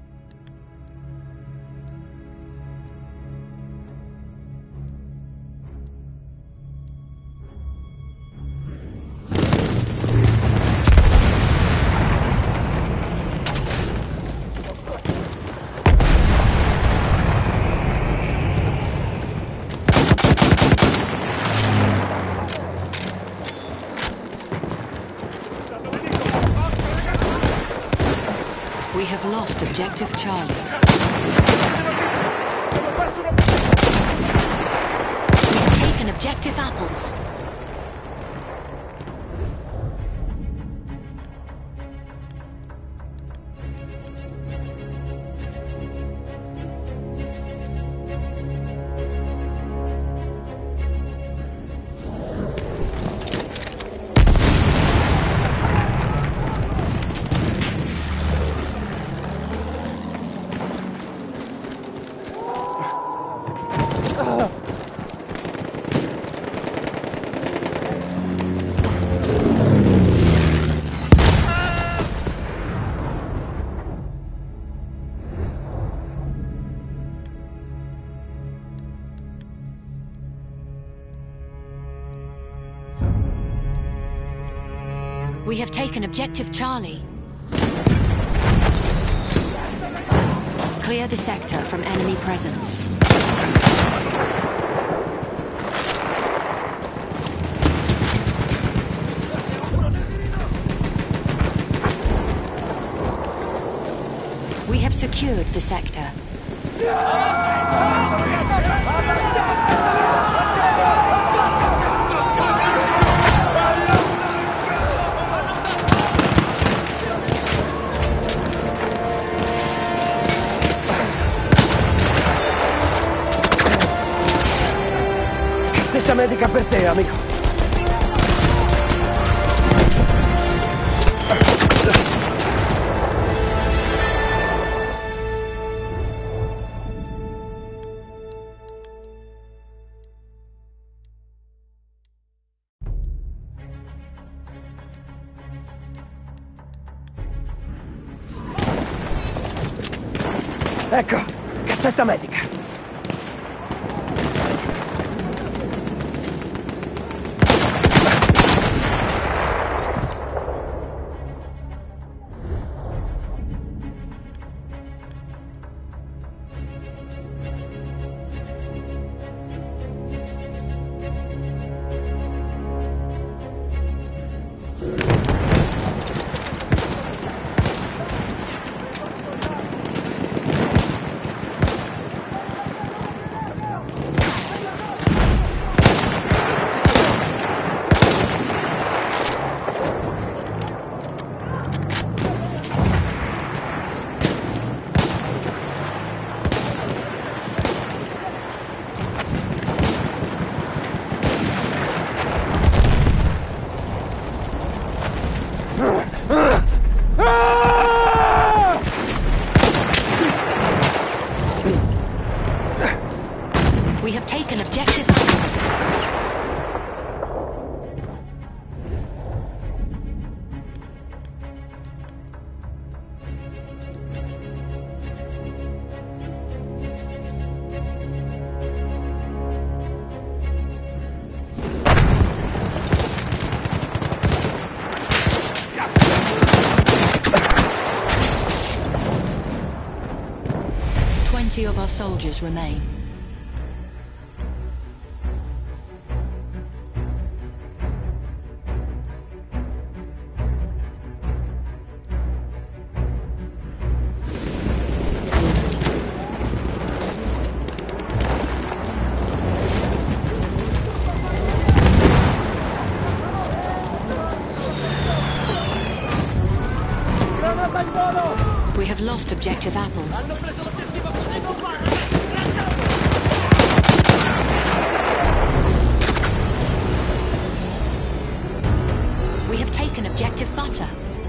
We have lost objective Charlie. We have taken objective apples. We have taken objective Charlie. Clear the sector from enemy presence. We have secured the sector. Cassetta medica per te, amico. Ecco, cassetta medica. We have taken objective apples. Of our soldiers remain. Granata in volo! We have lost objective apples. Hanno preso l'obiettivo così non va! We have taken objective butter.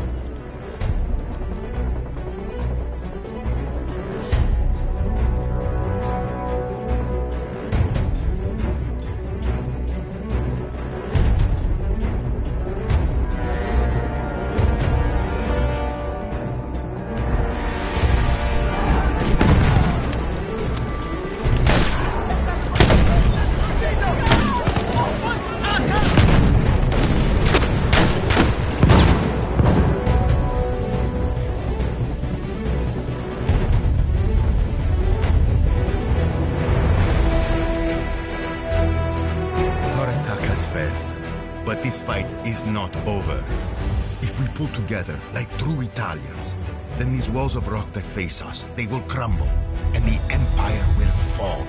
But this fight is not over. If we pull together like true Italians, then these walls of rock that face us, they will crumble, and the Empire will fall.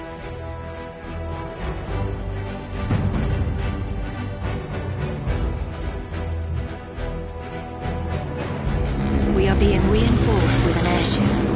We are being reinforced with an airship.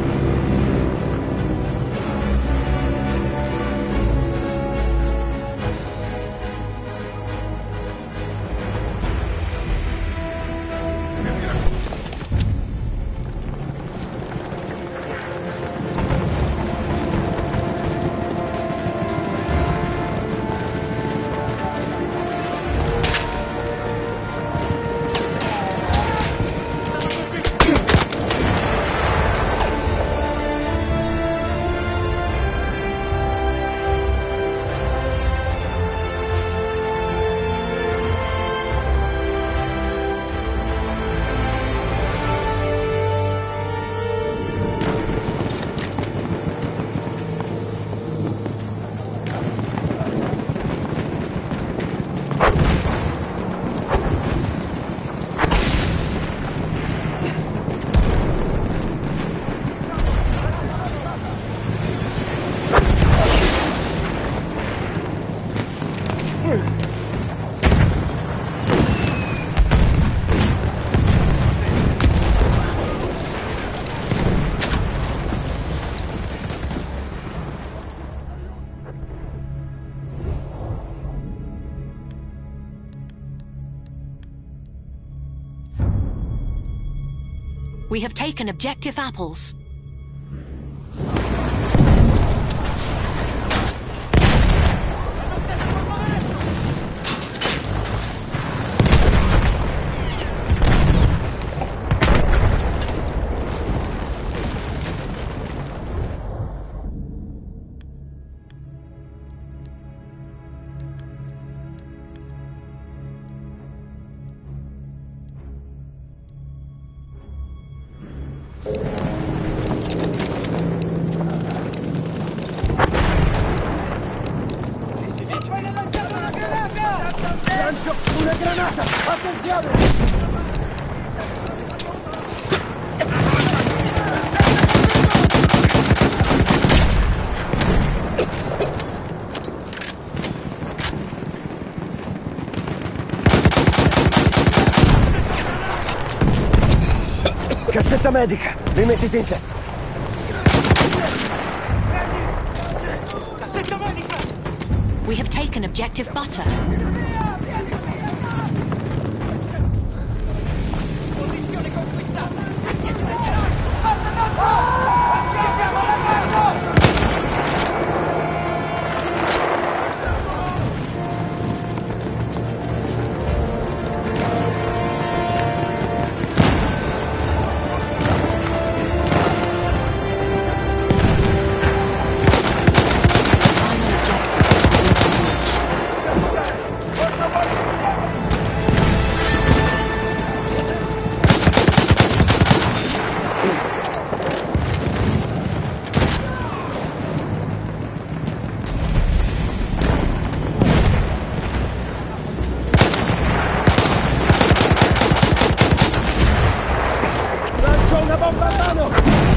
We have taken objective apples. Lancio una granata! Attenzione! Cassetta medica! Rimettiti in sesto! Cassetta medica! We have taken objective butter. Posizione conquistata! Forza, forza! Ci siamo all'attacco! Final objective has been reached. Lancio una bomba a mano!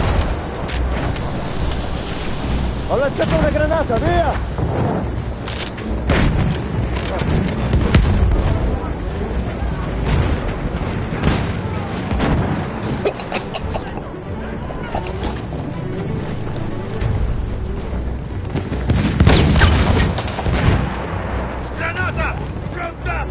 Ho lanciato una granata, via! Granata! Pronta!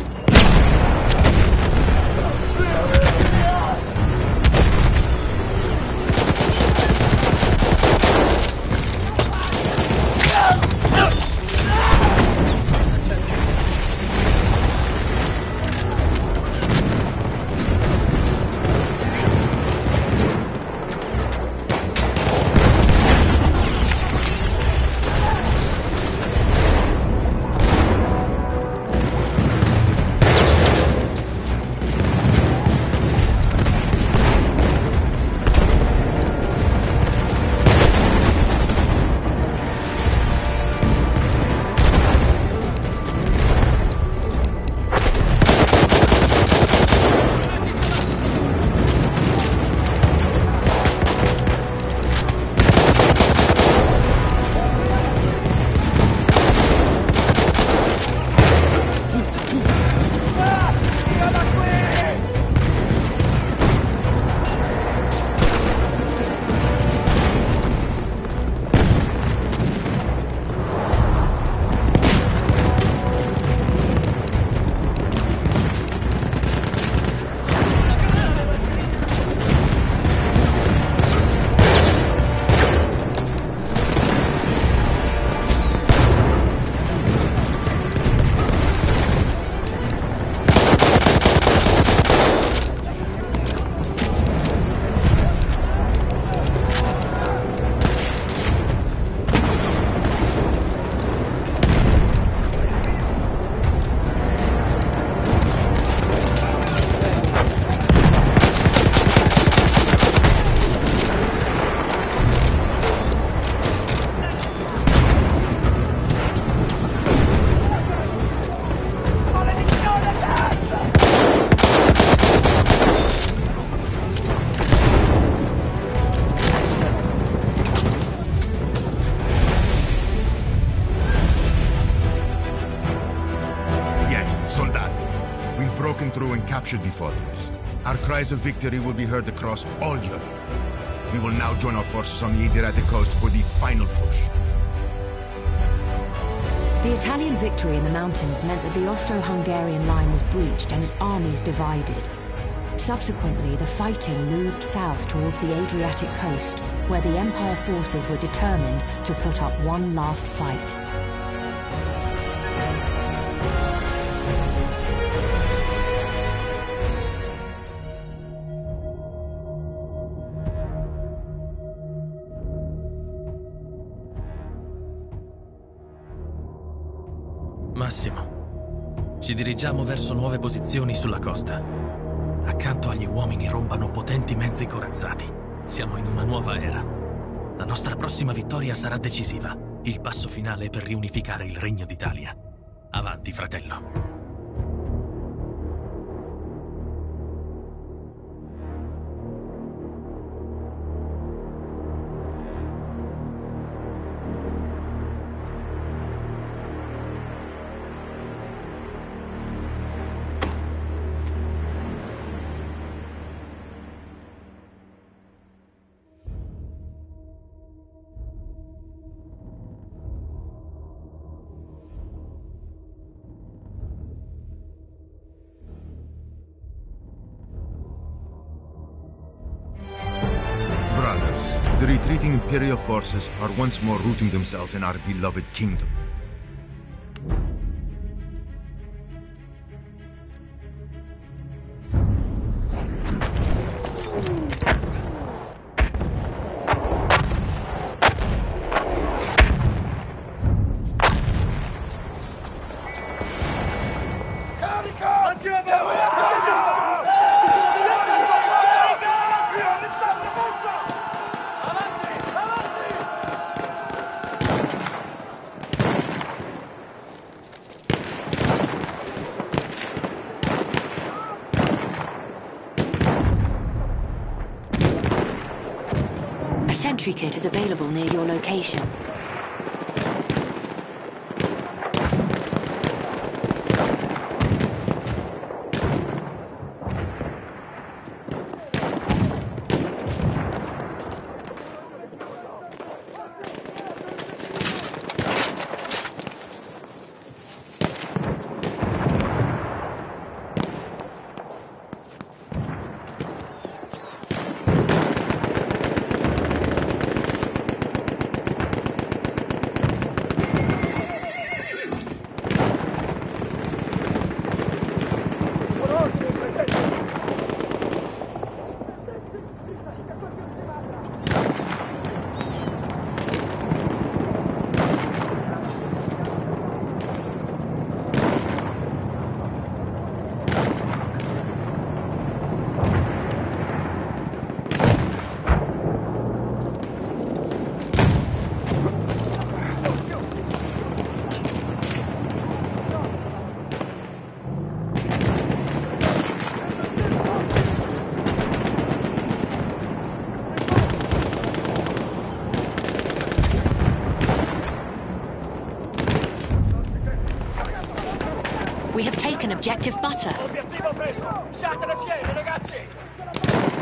broken through and captured the fortress. Our cries of victory will be heard across all Europe. We will now join our forces on the Adriatic coast for the final push. The Italian victory in the mountains meant that the Austro-Hungarian line was breached and its armies divided. Subsequently, the fighting moved south towards the Adriatic coast, where the Empire forces were determined to put up one last fight. Massimo, ci dirigiamo verso nuove posizioni sulla costa. Accanto agli uomini rombano potenti mezzi corazzati. Siamo in una nuova era. La nostra prossima vittoria sarà decisiva. Il passo finale per riunificare il Regno d'Italia. Avanti, fratello. The retreating Imperial forces are once more rooting themselves in our beloved kingdom. A sentry kit is available near your location. We have taken objective butter. Obiettivo preso! Siate fieri, ragazzi!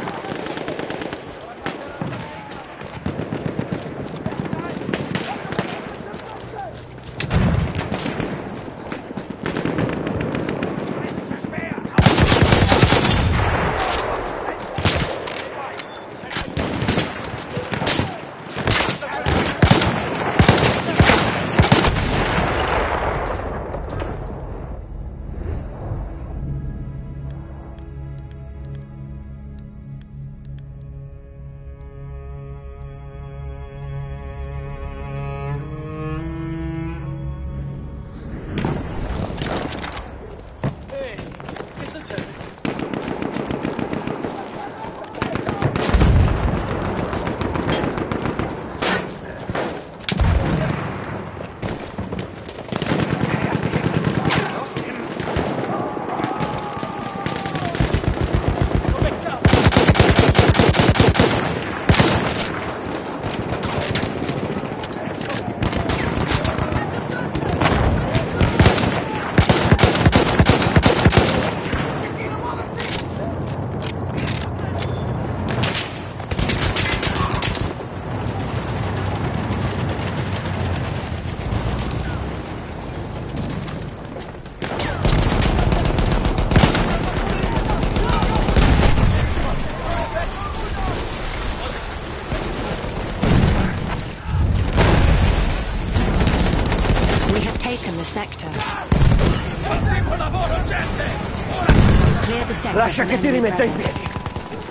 taken the sector. Ottimo lavoro, gente! Clear the sector. Lascia from che ti enemy rimetta in presence. piedi.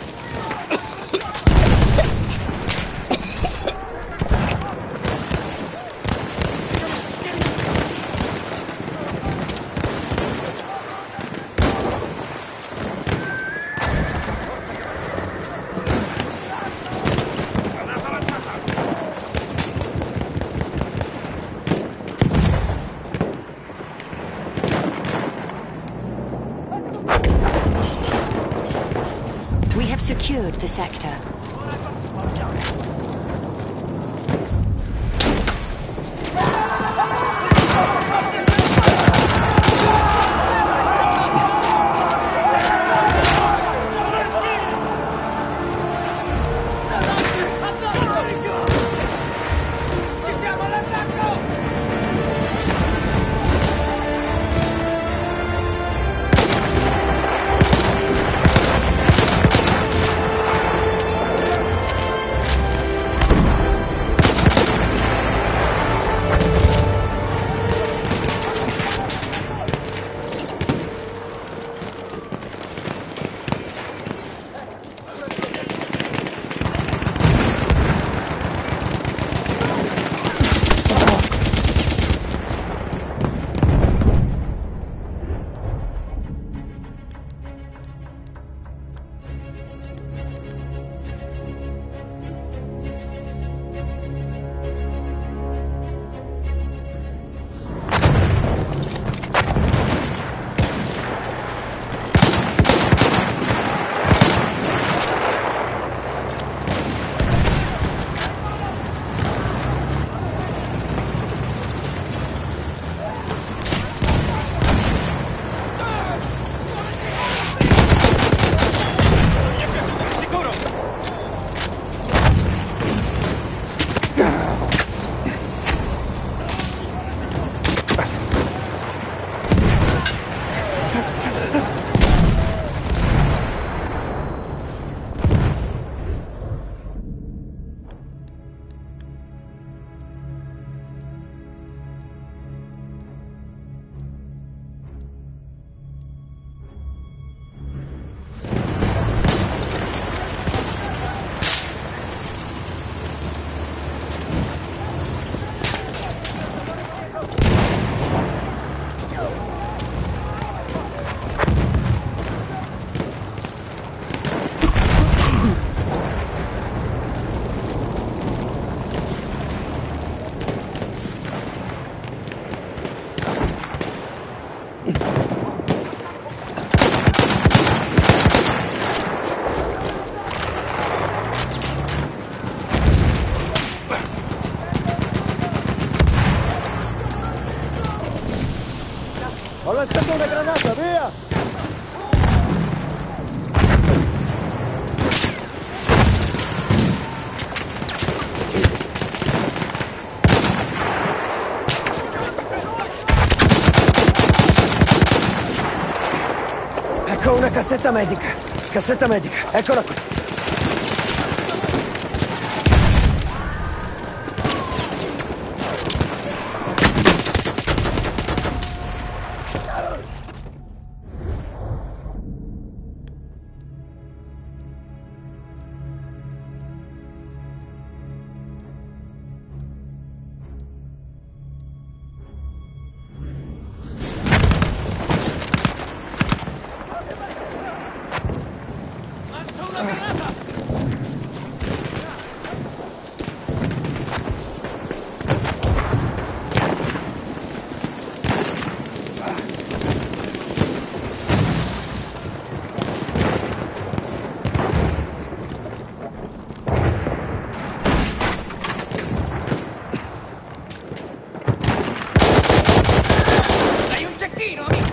We have secured the sector. Ci siamo all'attacco! Ho lanciato una granata, via! Ecco una cassetta medica. Cassetta medica, eccola qui. Dai un cecchino, amico!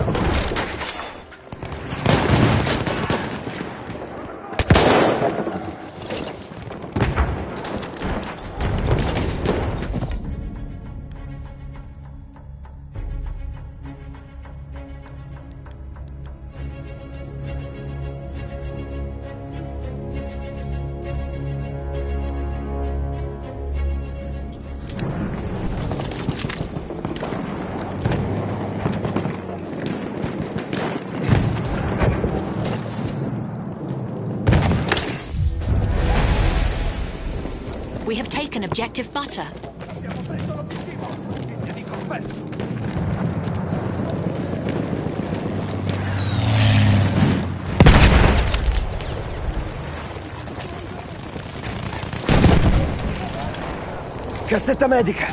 taken objective butter. Abbiamo preso l'obiettivo! Il nemico perso! Cassetta medica!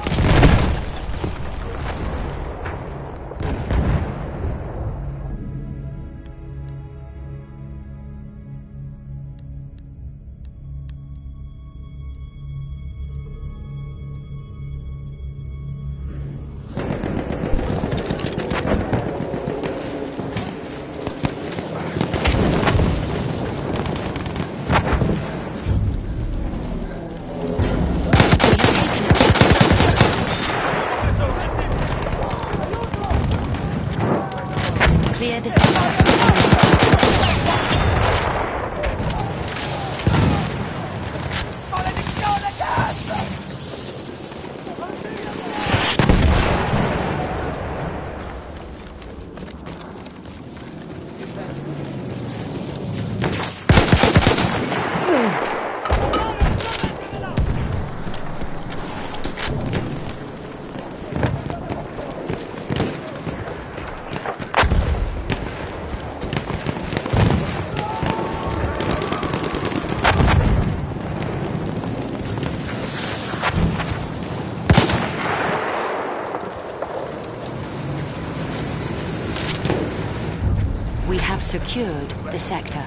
Clear the sector. Maledizione, cazzo! We have secured the sector.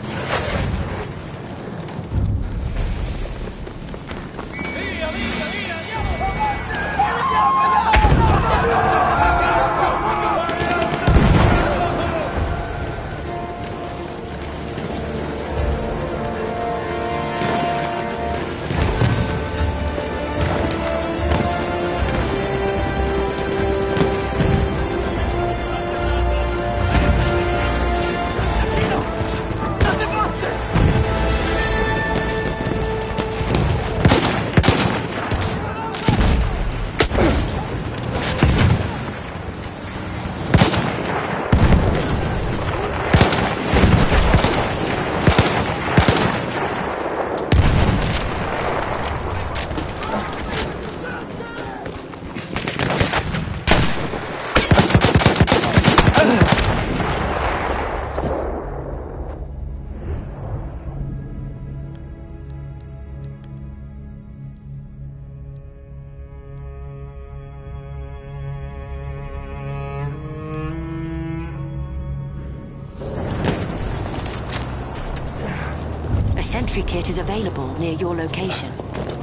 A sentry kit is available near your location.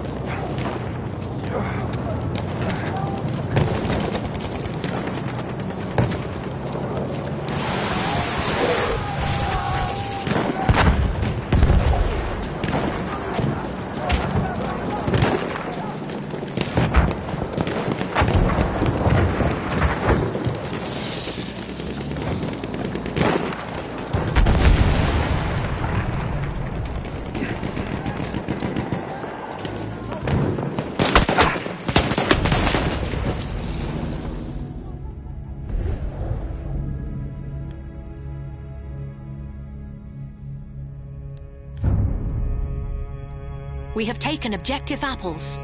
We have taken objective apples.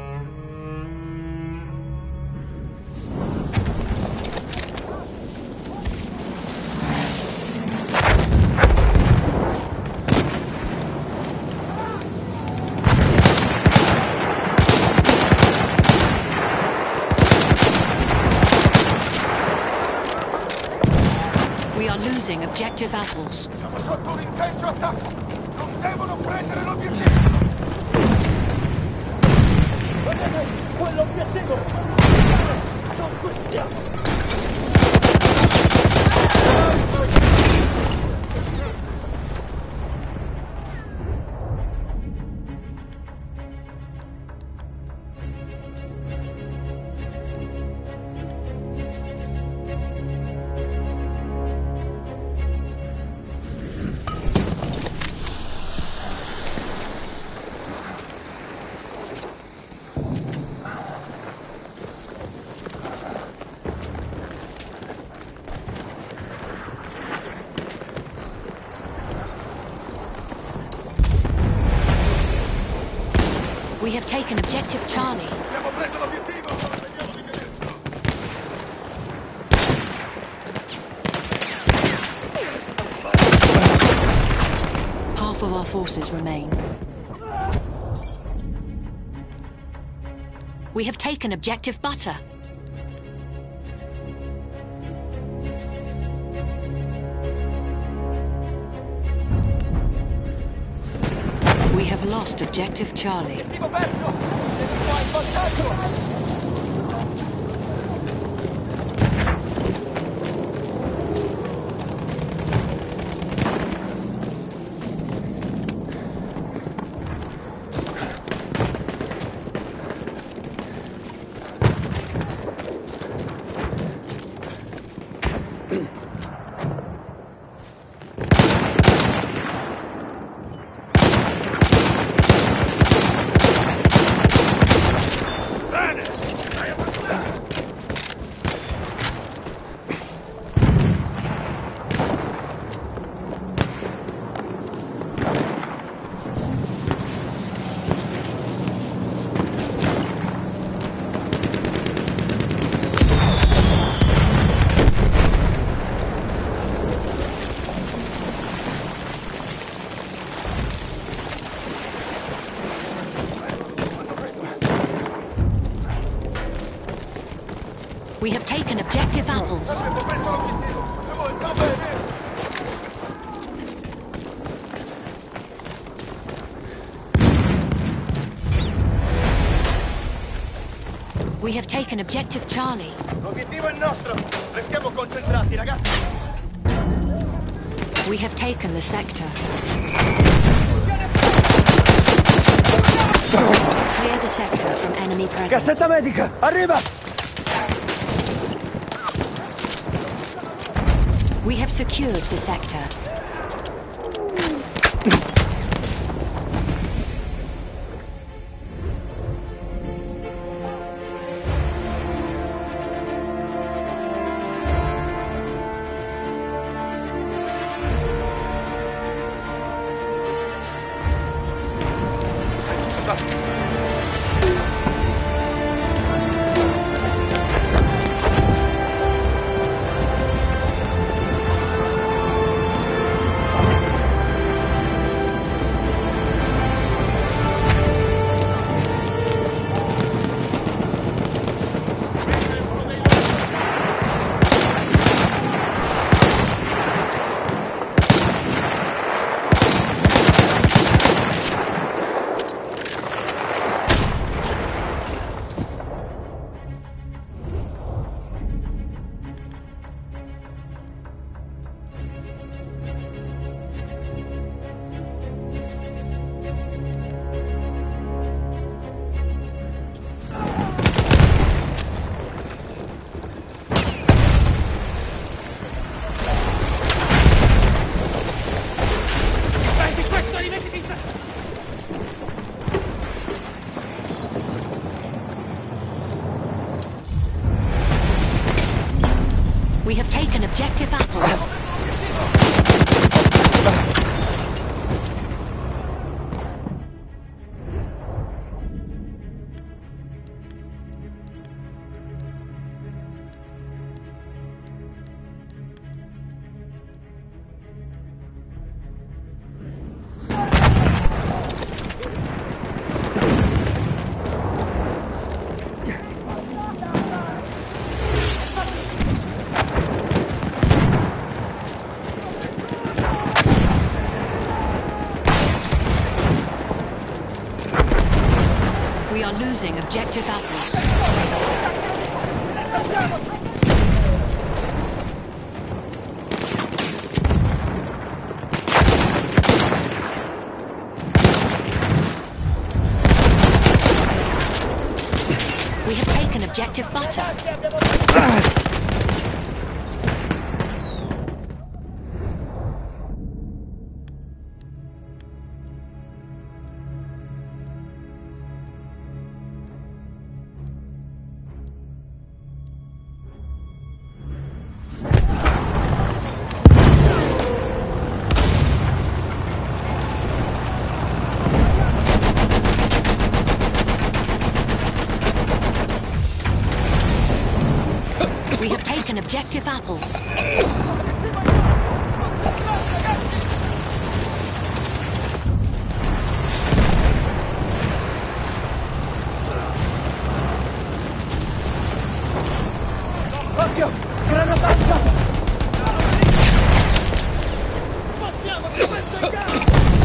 We are losing objective apples. Siamo sotto un intenso attacco! Non devono prendere l'obiettivo! Vedete? Quell'obiettivo! Non gustiamo! have taken objective Charlie. Abbiamo preso l'obiettivo, ora vediamo di tenercelo. Half of our forces remain. We have taken objective Butter. We have lost objective Charlie. Obiettivo perso! Nemico in vantaggio! We have taken objective Apples. Abbiamo preso l'obiettivo. Va bene. We have taken objective Charlie. L'obiettivo è nostro! Restiamo concentrati, ragazzi! We have taken the sector. Clear the sector from enemy presence. Cassetta medica, arriva! We have secured the sector. We have taken objective Apples. We are losing objective Apples. We have taken objective Butter. We have taken objective apples. Occhio! Granata alzata! Passiamo di questo in gara!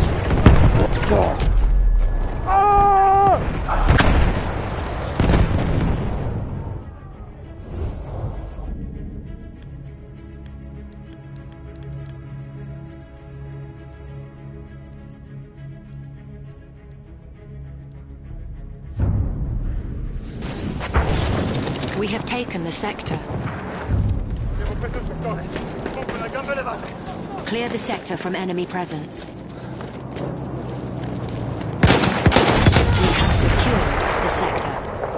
We have taken the sector. Abbiamo preso il settore. Open, a gambe levate. Clear the sector from enemy presence. We have secured the sector.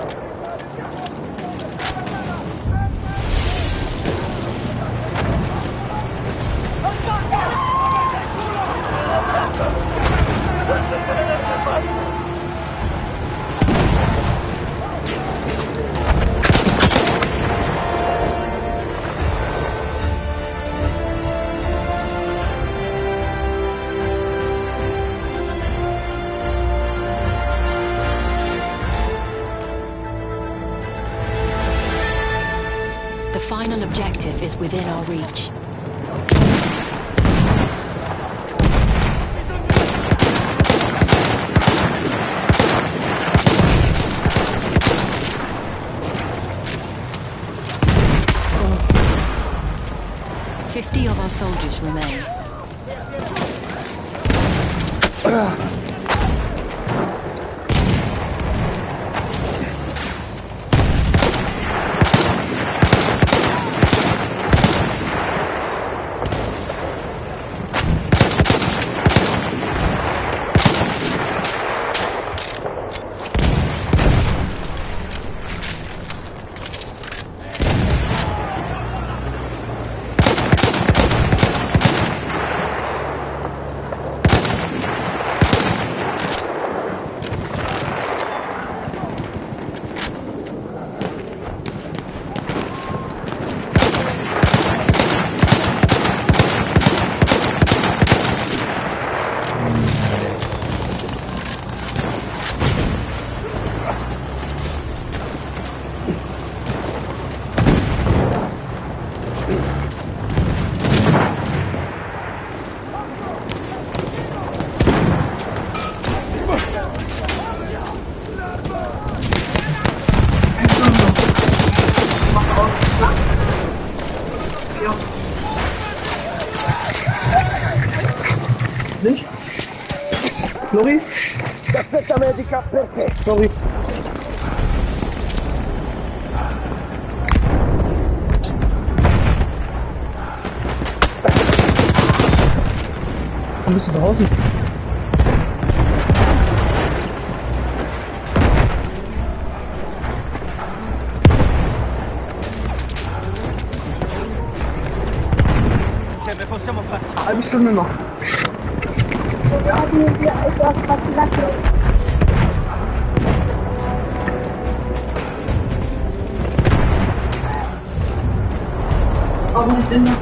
The final objective is within our reach. Fifty of our soldiers remain. Flori? Cassetta medica per te. Flori. Warum bist du draußen? Insieme possiamo farci. Halbe Stunde noch. We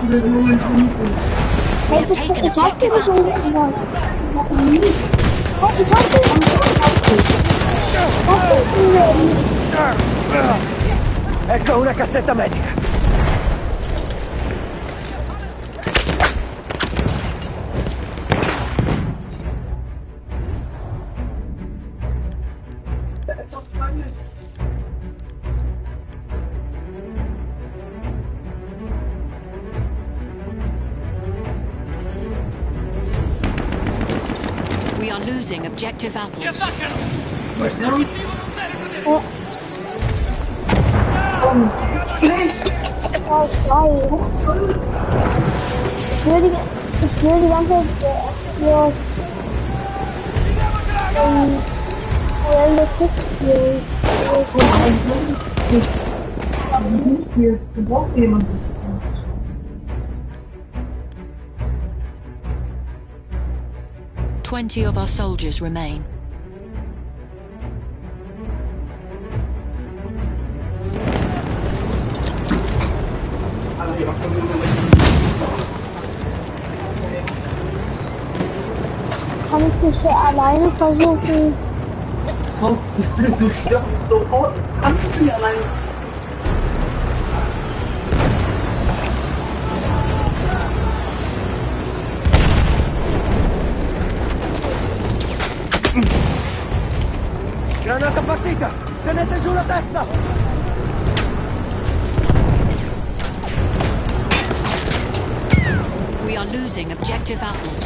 have taken objective apples. Ecco una cassetta medica. We are losing objective apples. Ci attaccano! Questo obiettivo non merita Ich will die ganze Zeit hier Duelle spielen. Du brauchst jemanden. Twenty of our soldiers remain. ich alleine versuchen. Oh, du stirbst sofort. Kannst du nicht alleine. Granata partita! Tenete giù la testa! We are losing objective apples.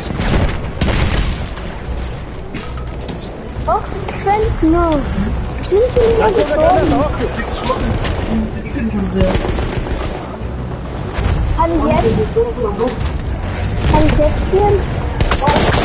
Oh, Trent, no. Sind die Lancia una granata, occhio! Kann ich jetzt gehen?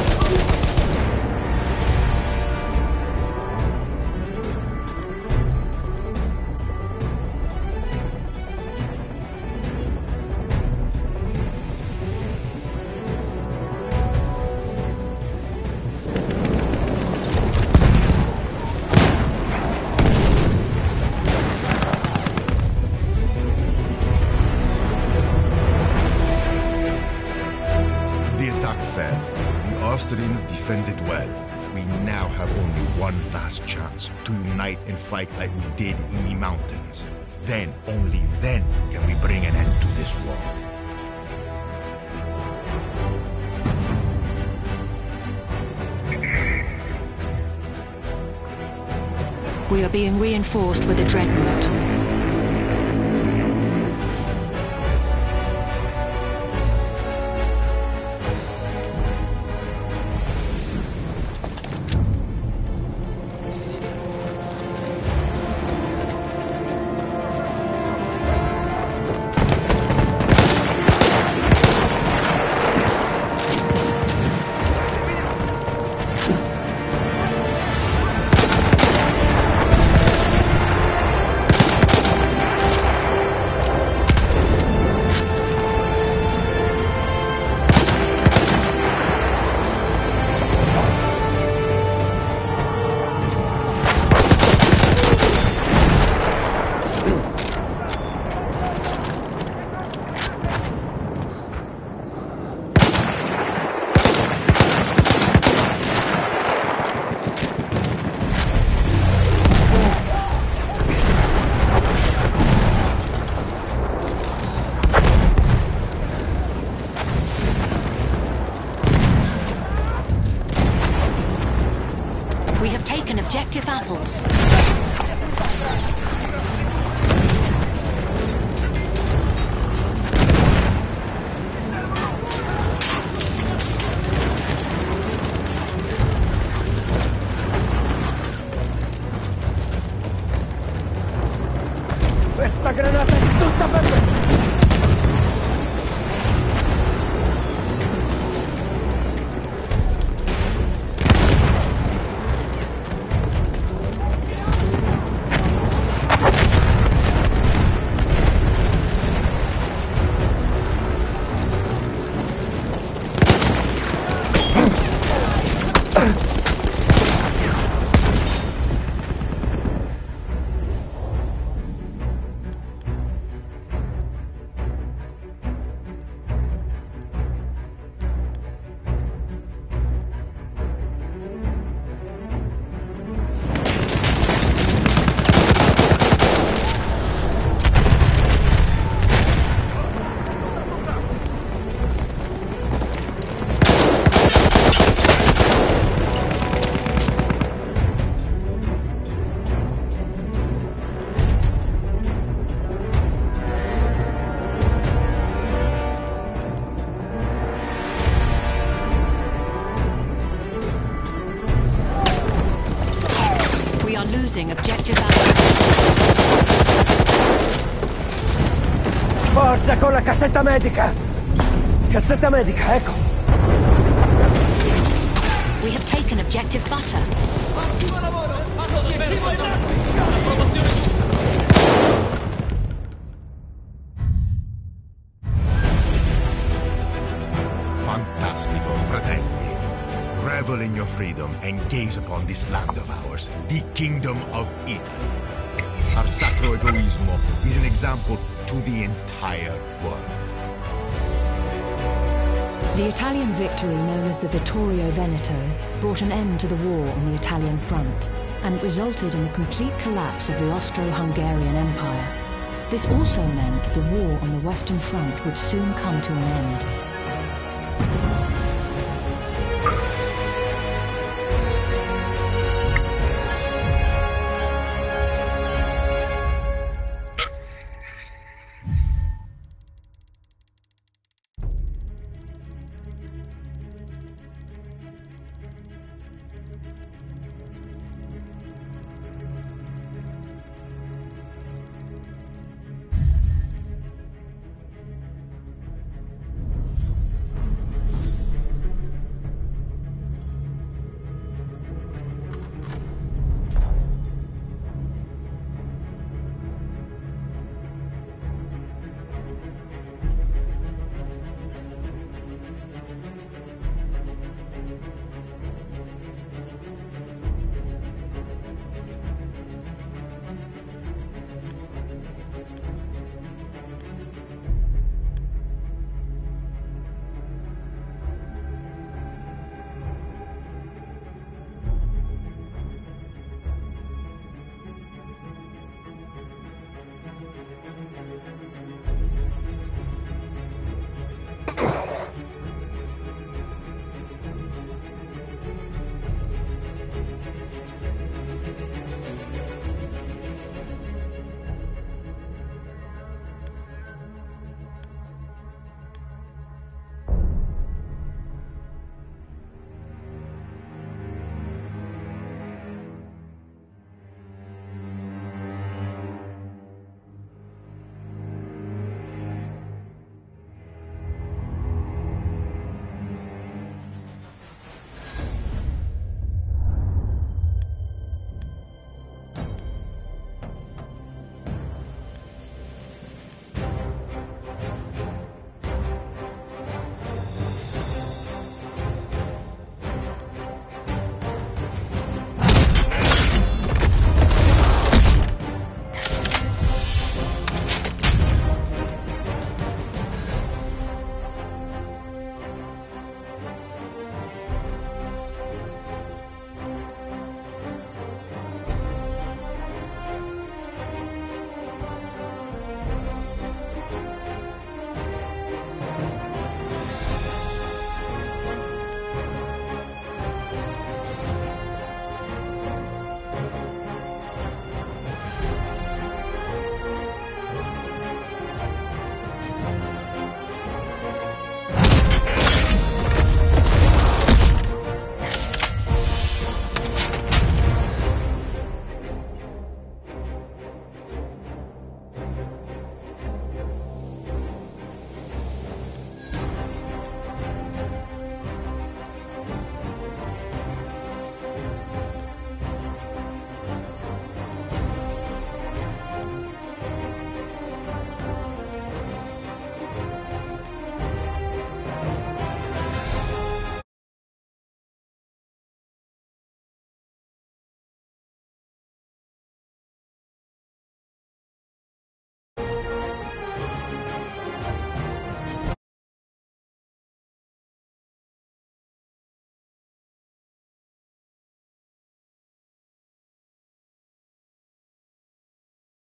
The attack failed. The Austrians defended well. We now have only one last chance to unite and fight like we did in the mountains. Then, only then, can we bring an end to this war. We are being reinforced with a dreadnought. We have taken objective apples. Questa granata è tutta per me! Losing objective apples. Forza con la cassetta medica! Cassetta medica, ecco! We have taken objective butter. Ottimo lavoro! Obiettivo in atto! Fantastico, fratelli. Revel in your freedom and gaze upon this land of ours, the Kingdom of Italy. Our Sacro Egoismo is an example to the entire world. The Italian victory known as the Vittorio Veneto brought an end to the war on the Italian front and resulted in the complete collapse of the Austro-Hungarian Empire. This also meant the war on the Western Front would soon come to an end.